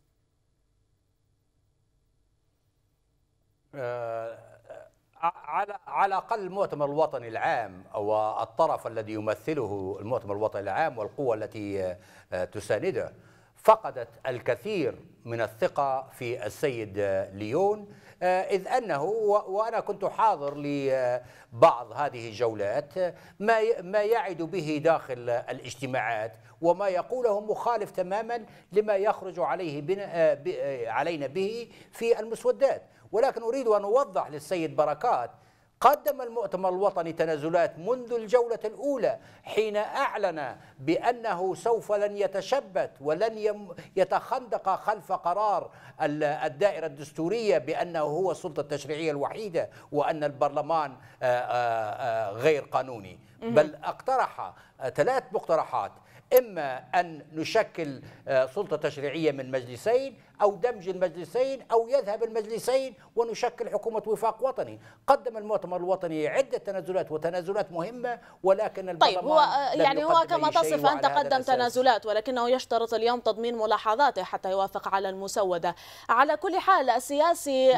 على الأقل المؤتمر الوطني العام أو الطرف الذي يمثله المؤتمر الوطني العام والقوة التي تسانده فقدت الكثير من الثقة في السيد ليون، إذ أنه وأنا كنت حاضر لبعض هذه الجولات ما يعد به داخل الاجتماعات وما يقوله مخالف تماما لما يخرج علينا به في المسودات. ولكن أريد أن أوضح للسيد بركات، قدم المؤتمر الوطني تنازلات منذ الجولة الأولى حين أعلن بأنه سوف لن يتشبت ولن يتخندق خلف قرار الدائرة الدستورية بأنه هو السلطة التشريعية الوحيدة وأن البرلمان غير قانوني، بل اقترح 3 مقترحات: إما أن نشكل سلطة تشريعية من مجلسين أو دمج المجلسين أو يذهب المجلسين ونشكل حكومة وفاق وطني. قدم المؤتمر الوطني عدة تنازلات وتنازلات مهمة، ولكن البرلمان طيب هو كما تصف أنت قدم تنازلات ولكنه يشترط اليوم تضمين ملاحظاته حتى يوافق على المسودة. على كل حال السياسي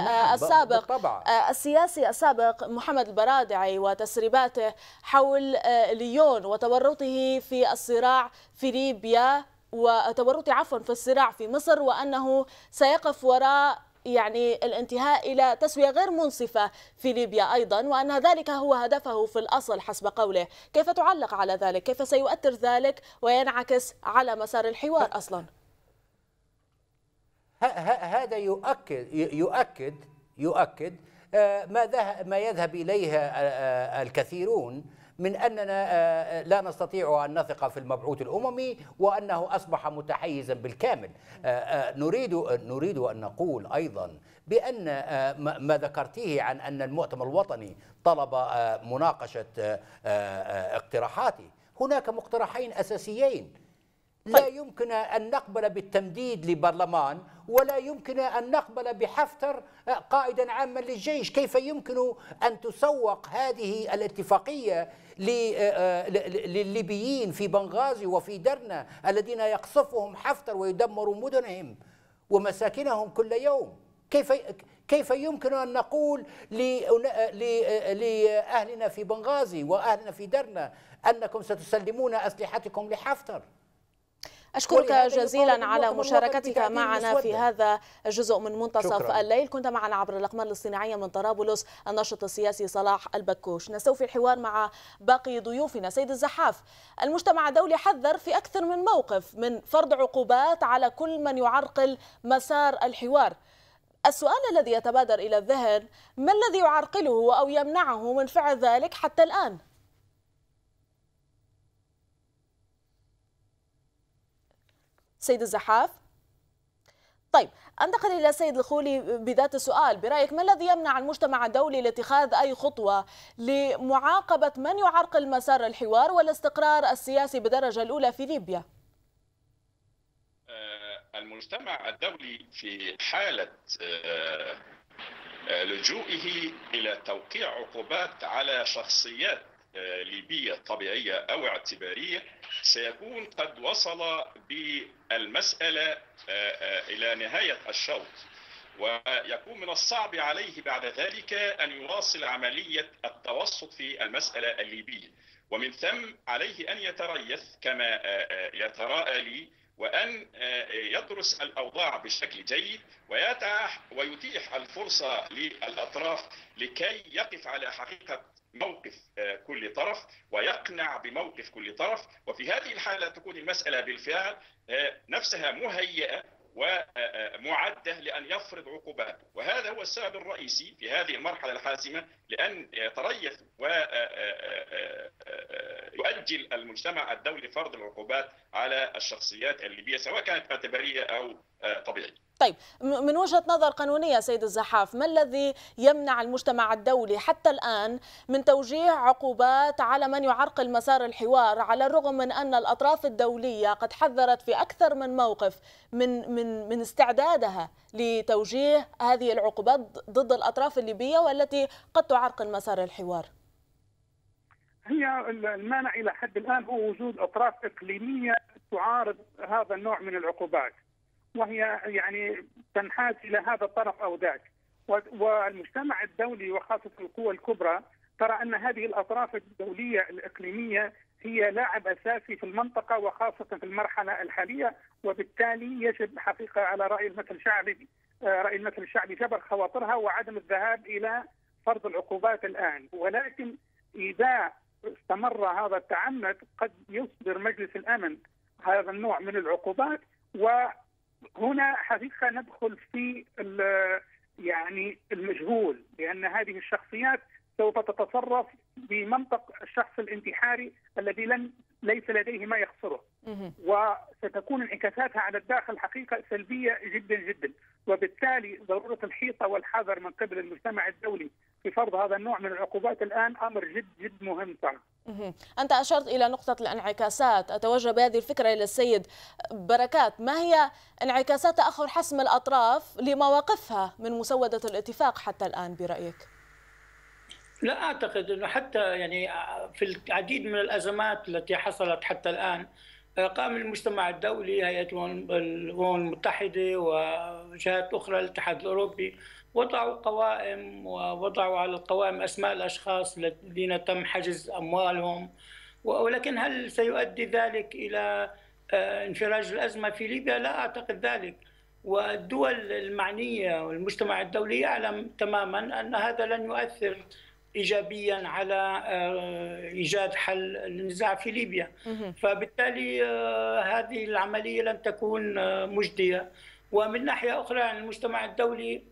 السابق محمد البرادعي وتسريباته حول ليون وتورطه في الصراع في ليبيا في الصراع في مصر، وأنه سيقف وراء الانتهاء إلى تسوية غير منصفة في ليبيا أيضا، وأن ذلك هو هدفه في الأصل حسب قوله. كيف تعلق على ذلك؟ كيف سيؤثر ذلك وينعكس على مسار الحوار أصلا؟ هذا يؤكد ما يذهب إليه الكثيرون من أننا لا نستطيع أن نثق في المبعوث الأممي وأنه أصبح متحيزا بالكامل. نريد أن نقول أيضا بأن ما ذكرتيه عن أن المؤتمر الوطني طلب مناقشة اقتراحاته، هناك مقترحين أساسيين: لا يمكن أن نقبل بالتمديد لبرلمان، ولا يمكن أن نقبل بحفتر قائدا عاما للجيش. كيف يمكن أن تسوق هذه الاتفاقية للليبيين في بنغازي وفي درنا الذين يقصفهم حفتر ويدمر مدنهم ومساكنهم كل يوم؟ كيف يمكن أن نقول لأهلنا في بنغازي وأهلنا في درنا أنكم ستسلمون أسلحتكم لحفتر؟ أشكرك جزيلا على مشاركتك معنا في هذا الجزء من منتصف الليل. كنت معنا عبر الأقمار الاصطناعية من طرابلس الناشط السياسي صلاح البكوش. نستوفي الحوار مع باقي ضيوفنا. سيد الزحاف، المجتمع الدولي حذر في أكثر من موقف من فرض عقوبات على كل من يعرقل مسار الحوار. السؤال الذي يتبادر إلى الذهن: ما الذي يعرقله أو يمنعه من فعل ذلك حتى الآن؟ سيد الزحاف. طيب أنتقل إلى السيد الخولي بذات السؤال. برأيك ما الذي يمنع المجتمع الدولي لاتخاذ أي خطوة لمعاقبة من يعرقل مسار الحوار والاستقرار السياسي بالدرجة الأولى في ليبيا؟ المجتمع الدولي في حالة لجوئه إلى توقيع عقوبات على شخصيات ليبية طبيعية أو اعتبارية سيكون قد وصل بالمسألة إلى نهاية الشوط، ويكون من الصعب عليه بعد ذلك أن يواصل عملية التوسط في المسألة الليبية، ومن ثم عليه أن يتريث كما يتراءى لي وأن يدرس الأوضاع بشكل جيد ويتيح الفرصة للأطراف لكي يقف على حقيقة موقف كل طرف ويقنع بموقف كل طرف، وفي هذه الحالة تكون المسألة بالفعل نفسها مهيئة ومعدة لأن يفرض عقوبات، وهذا هو السبب الرئيسي في هذه المرحلة الحاسمة لأن يتريث ويؤجل المجتمع الدولي فرض العقوبات على الشخصيات الليبية سواء كانت اعتبارية أو طبيعية. طيب، من وجهة نظر قانونية سيد الزحاف، ما الذي يمنع المجتمع الدولي حتى الآن من توجيه عقوبات على من يعرقل مسار الحوار، على الرغم من أن الأطراف الدولية قد حذرت في أكثر من موقف من استعدادها لتوجيه هذه العقوبات ضد الأطراف الليبية والتي قد تعرقل مسار الحوار؟ هي المانع إلى حد الآن هو وجود أطراف إقليمية تعارض هذا النوع من العقوبات، وهي يعني تنحاز إلى هذا الطرف أو ذاك، والمجتمع الدولي وخاصة القوى الكبرى ترى أن هذه الأطراف الدولية الإقليمية هي لاعب أساسي في المنطقة وخاصة في المرحلة الحالية، وبالتالي يجب حقيقة على رأي المثل الشعبي جبر خواطرها وعدم الذهاب إلى فرض العقوبات الآن. ولكن إذا استمر هذا التعنت قد يصدر مجلس الأمن هذا النوع من العقوبات، وهنا حقيقة ندخل في يعني المجهول، لأن هذه الشخصيات سوف تتصرف بمنطق الشخص الانتحاري الذي ليس لديه ما يخسره، وستكون انعكاساتها على الداخل حقيقة سلبية جدا جدا، وبالتالي ضرورة الحيطة والحذر من قبل المجتمع الدولي في فرض هذا النوع من العقوبات الآن أمر جد مهم صار. أنت أشرت إلى نقطة الانعكاسات، أتوجه بهذه الفكرة إلى السيد بركات، ما هي انعكاسات تأخر حسم الأطراف لمواقفها من مسودة الاتفاق حتى الآن برأيك؟ لا أعتقد أنه حتى يعني في العديد من الأزمات التي حصلت حتى الآن قام المجتمع الدولي، هيئة الأمم المتحدة وجهات أخرى، الاتحاد الأوروبي، وضعوا قوائم ووضعوا على القوائم أسماء الأشخاص الذين تم حجز أموالهم، ولكن هل سيؤدي ذلك إلى انفراج الأزمة في ليبيا؟ لا أعتقد ذلك. والدول المعنية والمجتمع الدولي يعلم تماما أن هذا لن يؤثر إيجابيا على إيجاد حل للنزاع في ليبيا، فبالتالي هذه العملية لن تكون مجدية. ومن ناحية أخرى المجتمع الدولي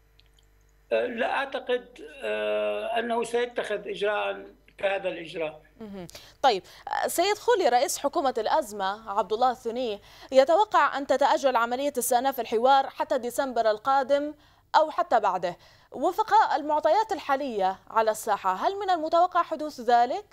لا أعتقد أنه سيتخذ إجراء كهذا الإجراء. طيب، سيد خولي رئيس حكومة الأزمة عبد الله الثني يتوقع أن تتأجل عملية استئناف الحوار حتى ديسمبر القادم أو حتى بعده وفق المعطيات الحالية على الساحة، هل من المتوقع حدوث ذلك؟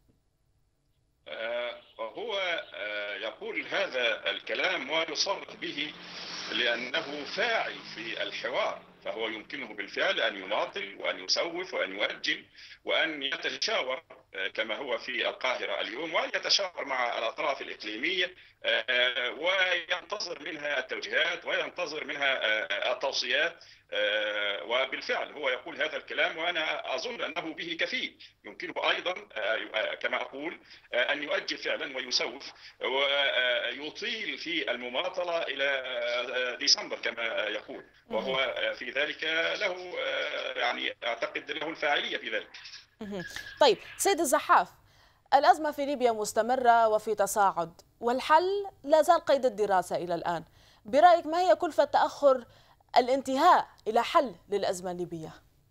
هو يقول هذا الكلام ويصرح به لأنه فاعل في الحوار، فهو يمكنه بالفعل أن يماطل وأن يسوف وأن يؤجل وأن يتشاور كما هو في القاهرة اليوم، وأن يتشاور مع الأطراف الإقليمية وينتظر منها التوجيهات وينتظر منها التوصيات. وبالفعل هو يقول هذا الكلام، وأنا أظن أنه به كفيل. يمكنه أيضا كما أقول أن يؤجل فعلا ويسوف ويطيل في المماطلة إلى ديسمبر كما يقول، وهو في ذلك له يعني أعتقد له الفاعلية في ذلك. طيب سيد الزحاف، الأزمة في ليبيا مستمرة وفي تصاعد، والحل لا زال قيد الدراسة إلى الآن. برأيك ما هي كلفة تأخر الانتهاء إلى حل للأزمة الليبية؟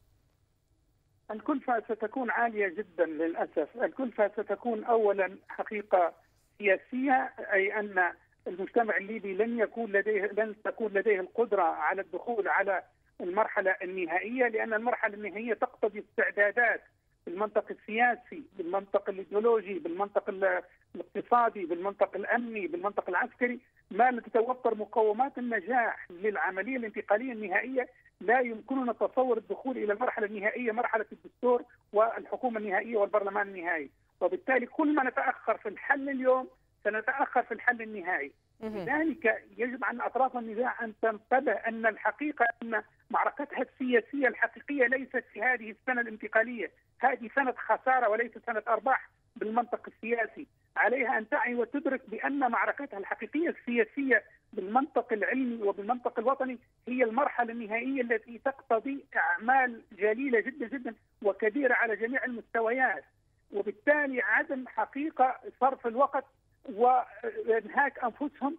الكلفة ستكون عالية جدا للأسف. الكلفة ستكون أولا حقيقة سياسية، أي أن المجتمع الليبي لن تكون لديه القدرة على الدخول على المرحلة النهائية، لأن المرحلة النهائية تقتضي استعدادات بالمنطق السياسي، بالمنطق الإيديولوجي، بالمنطق الاقتصادي، بالمنطق الأمني، بالمنطق العسكري. ما تتوفر مقومات النجاح للعملية الانتقالية النهائية لا يمكننا تصور الدخول إلى المرحلة النهائية، مرحلة الدستور والحكومة النهائية والبرلمان النهائي. وبالتالي كل ما نتأخر في الحل اليوم سنتأخر في الحل النهائي. لذلك يجب على أطراف النزاع أن تنتبه أن الحقيقة أن معركتها السياسية الحقيقية ليست في هذه السنة الانتقالية، هذه سنة خسارة وليست سنة أرباح بالمنطق السياسي. عليها أن تعي وتدرك بأن معركتها الحقيقية السياسية بالمنطق العلمي وبالمنطق الوطني هي المرحلة النهائية التي تقتضي أعمال جليلة جدا جدا وكبيرة على جميع المستويات، وبالتالي عدم حقيقة صرف الوقت وانهاك أنفسهم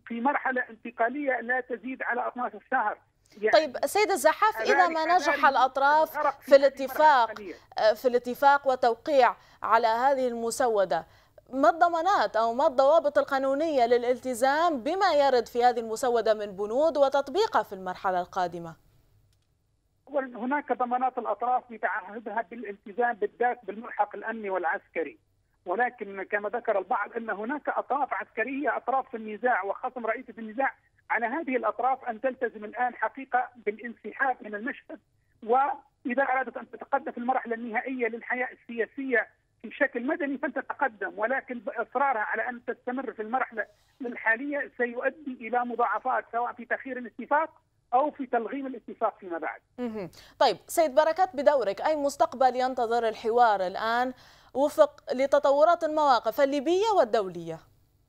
في مرحلة انتقالية لا تزيد على 12 شهر. يعني طيب سيد الزحاف، إذا ما نجح الأطراف في الاتفاق وتوقيع على هذه المسودة، ما الضمانات أو ما الضوابط القانونية للالتزام بما يرد في هذه المسودة من بنود وتطبيقها في المرحلة القادمة؟ هناك ضمانات الأطراف بتعهدها بالالتزام بالذات بالملحق الأمني والعسكري، ولكن كما ذكر البعض أن هناك أطراف عسكرية، أطراف في النزاع وخصم رئيسي في النزاع. على هذه الأطراف أن تلتزم الآن حقيقة بالانسحاب من المشهد، وإذا أرادت أن تتقدم في المرحلة النهائية للحياة السياسية في شكل مدني فلتتقدم، ولكن إصرارها على أن تستمر في المرحلة الحالية سيؤدي إلى مضاعفات سواء في تأخير الاتفاق أو في تلغيم الاتفاق فيما بعد. طيب سيد بركات، بدورك أي مستقبل ينتظر الحوار الآن وفق لتطورات المواقف الليبية والدولية؟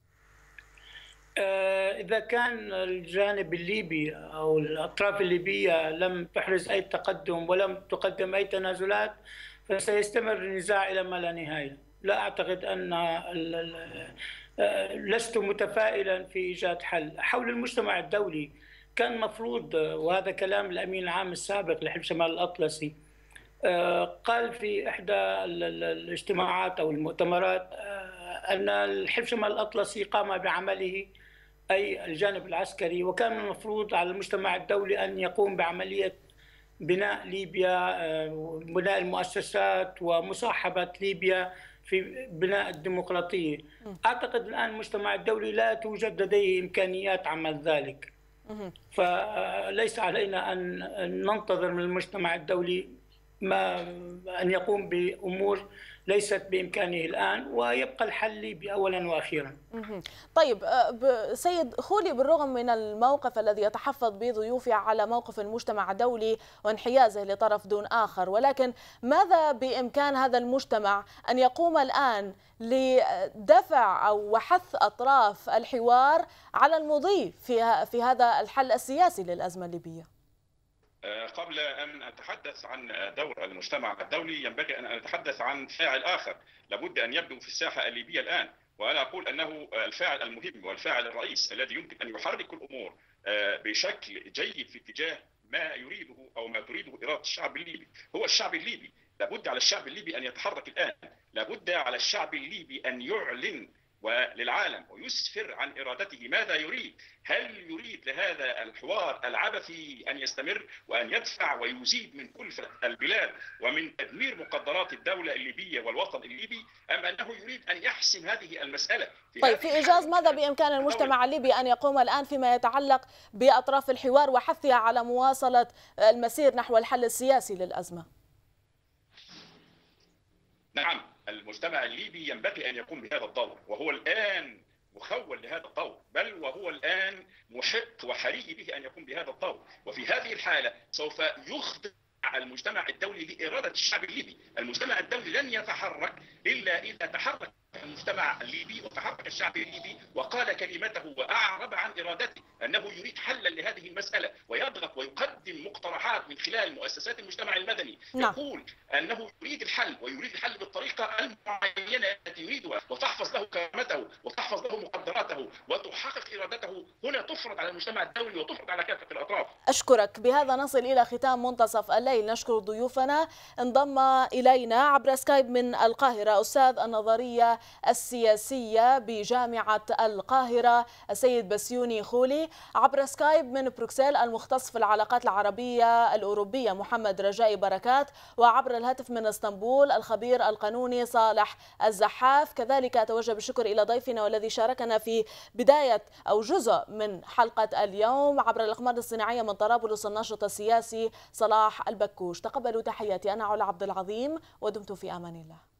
إذا كان الجانب الليبي أو الأطراف الليبية لم تحرز أي تقدم ولم تقدم أي تنازلات فسيستمر النزاع إلى ما لا نهاية. لا أعتقد لست متفائلا في إيجاد حل. حول المجتمع الدولي كان مفروض، وهذا كلام الأمين العام السابق لحلف شمال الأطلسي، قال في إحدى الاجتماعات أو المؤتمرات أن الحلف شمال الأطلسي قام بعمله أي الجانب العسكري، وكان المفروض على المجتمع الدولي أن يقوم بعملية بناء ليبيا، بناء المؤسسات ومصاحبة ليبيا في بناء الديمقراطية. أعتقد الآن المجتمع الدولي لا توجد لديه إمكانيات عمل ذلك، فليس علينا أن ننتظر من المجتمع الدولي أن يقوم بأمور ليست بإمكانه الآن، ويبقى الحل ليبي أولا وأخيرا. طيب سيد خولي، بالرغم من الموقف الذي يتحفظ به ضيوفي على موقف المجتمع الدولي وانحيازه لطرف دون آخر، ولكن ماذا بإمكان هذا المجتمع أن يقوم الآن لدفع أو وحث أطراف الحوار على المضي في هذا الحل السياسي للأزمة الليبية؟ قبل أن أتحدث عن دور المجتمع الدولي ينبغي أن أتحدث عن فاعل آخر لابد أن يبدو في الساحة الليبية الآن، وأنا أقول أنه الفاعل المهم والفاعل الرئيس الذي يمكن أن يحرك الأمور بشكل جيد في اتجاه ما يريده أو ما تريده إرادة الشعب الليبي هو الشعب الليبي. لابد على الشعب الليبي أن يتحرك الآن، لابد على الشعب الليبي أن يعلن وللعالم ويسفر عن إرادته ماذا يريد. هل يريد لهذا الحوار العبثي أن يستمر وأن يدفع ويزيد من كلفة البلاد ومن تدمير مقدرات الدولة الليبية والوطن الليبي، أم أنه يريد أن يحسم هذه المسألة؟ طيب في إيجاز ماذا بإمكان المجتمع الليبي أن يقوم الآن فيما يتعلق بأطراف الحوار وحثها على مواصلة المسير نحو الحل السياسي للأزمة؟ نعم، المجتمع الليبي ينبغي أن يقوم بهذا الدور، وهو الآن مخول لهذا الدور، بل وهو الآن محق وحري به أن يقوم بهذا الدور. وفي هذه الحالة سوف يخضع المجتمع الدولي لإرادة الشعب الليبي. المجتمع الدولي لن يتحرك إلا إذا تحرك المجتمع الليبي وتحرك الشعب الليبي وقال كلمته وأعرب عن إرادته أنه يريد حلا لهذه المسألة، ويضغط ويقدم مقترحات من خلال مؤسسات المجتمع المدني يقول أنه يريد الحل ويريد الحل بالطريقة المعينة التي يريدها وتحفظ له كرامته وتحفظ له مقدراته وتحقق إرادته. هنا تفرض على المجتمع الدولي وتفرض على كافة الأطراف. أشكرك. بهذا نصل إلى ختام منتصف الليل. نشكر ضيوفنا. انضم إلينا عبر سكايب من القاهرة أستاذ النظرية السياسية بجامعة القاهرة السيد بسيوني خولي، عبر سكايب من بروكسل المختص في العلاقات العربية الأوروبية محمد رجائي بركات، وعبر الهاتف من اسطنبول الخبير القانوني صالح الزحاف. كذلك أتوجه بالشكر إلى ضيفنا والذي شاركنا في بداية أو جزء من حلقة اليوم عبر الأقمار الصناعية من طرابلس الناشط السياسي صلاح البكوش. تقبلوا تحياتي، أنا علا عبد العظيم، ودمتم في أمان الله.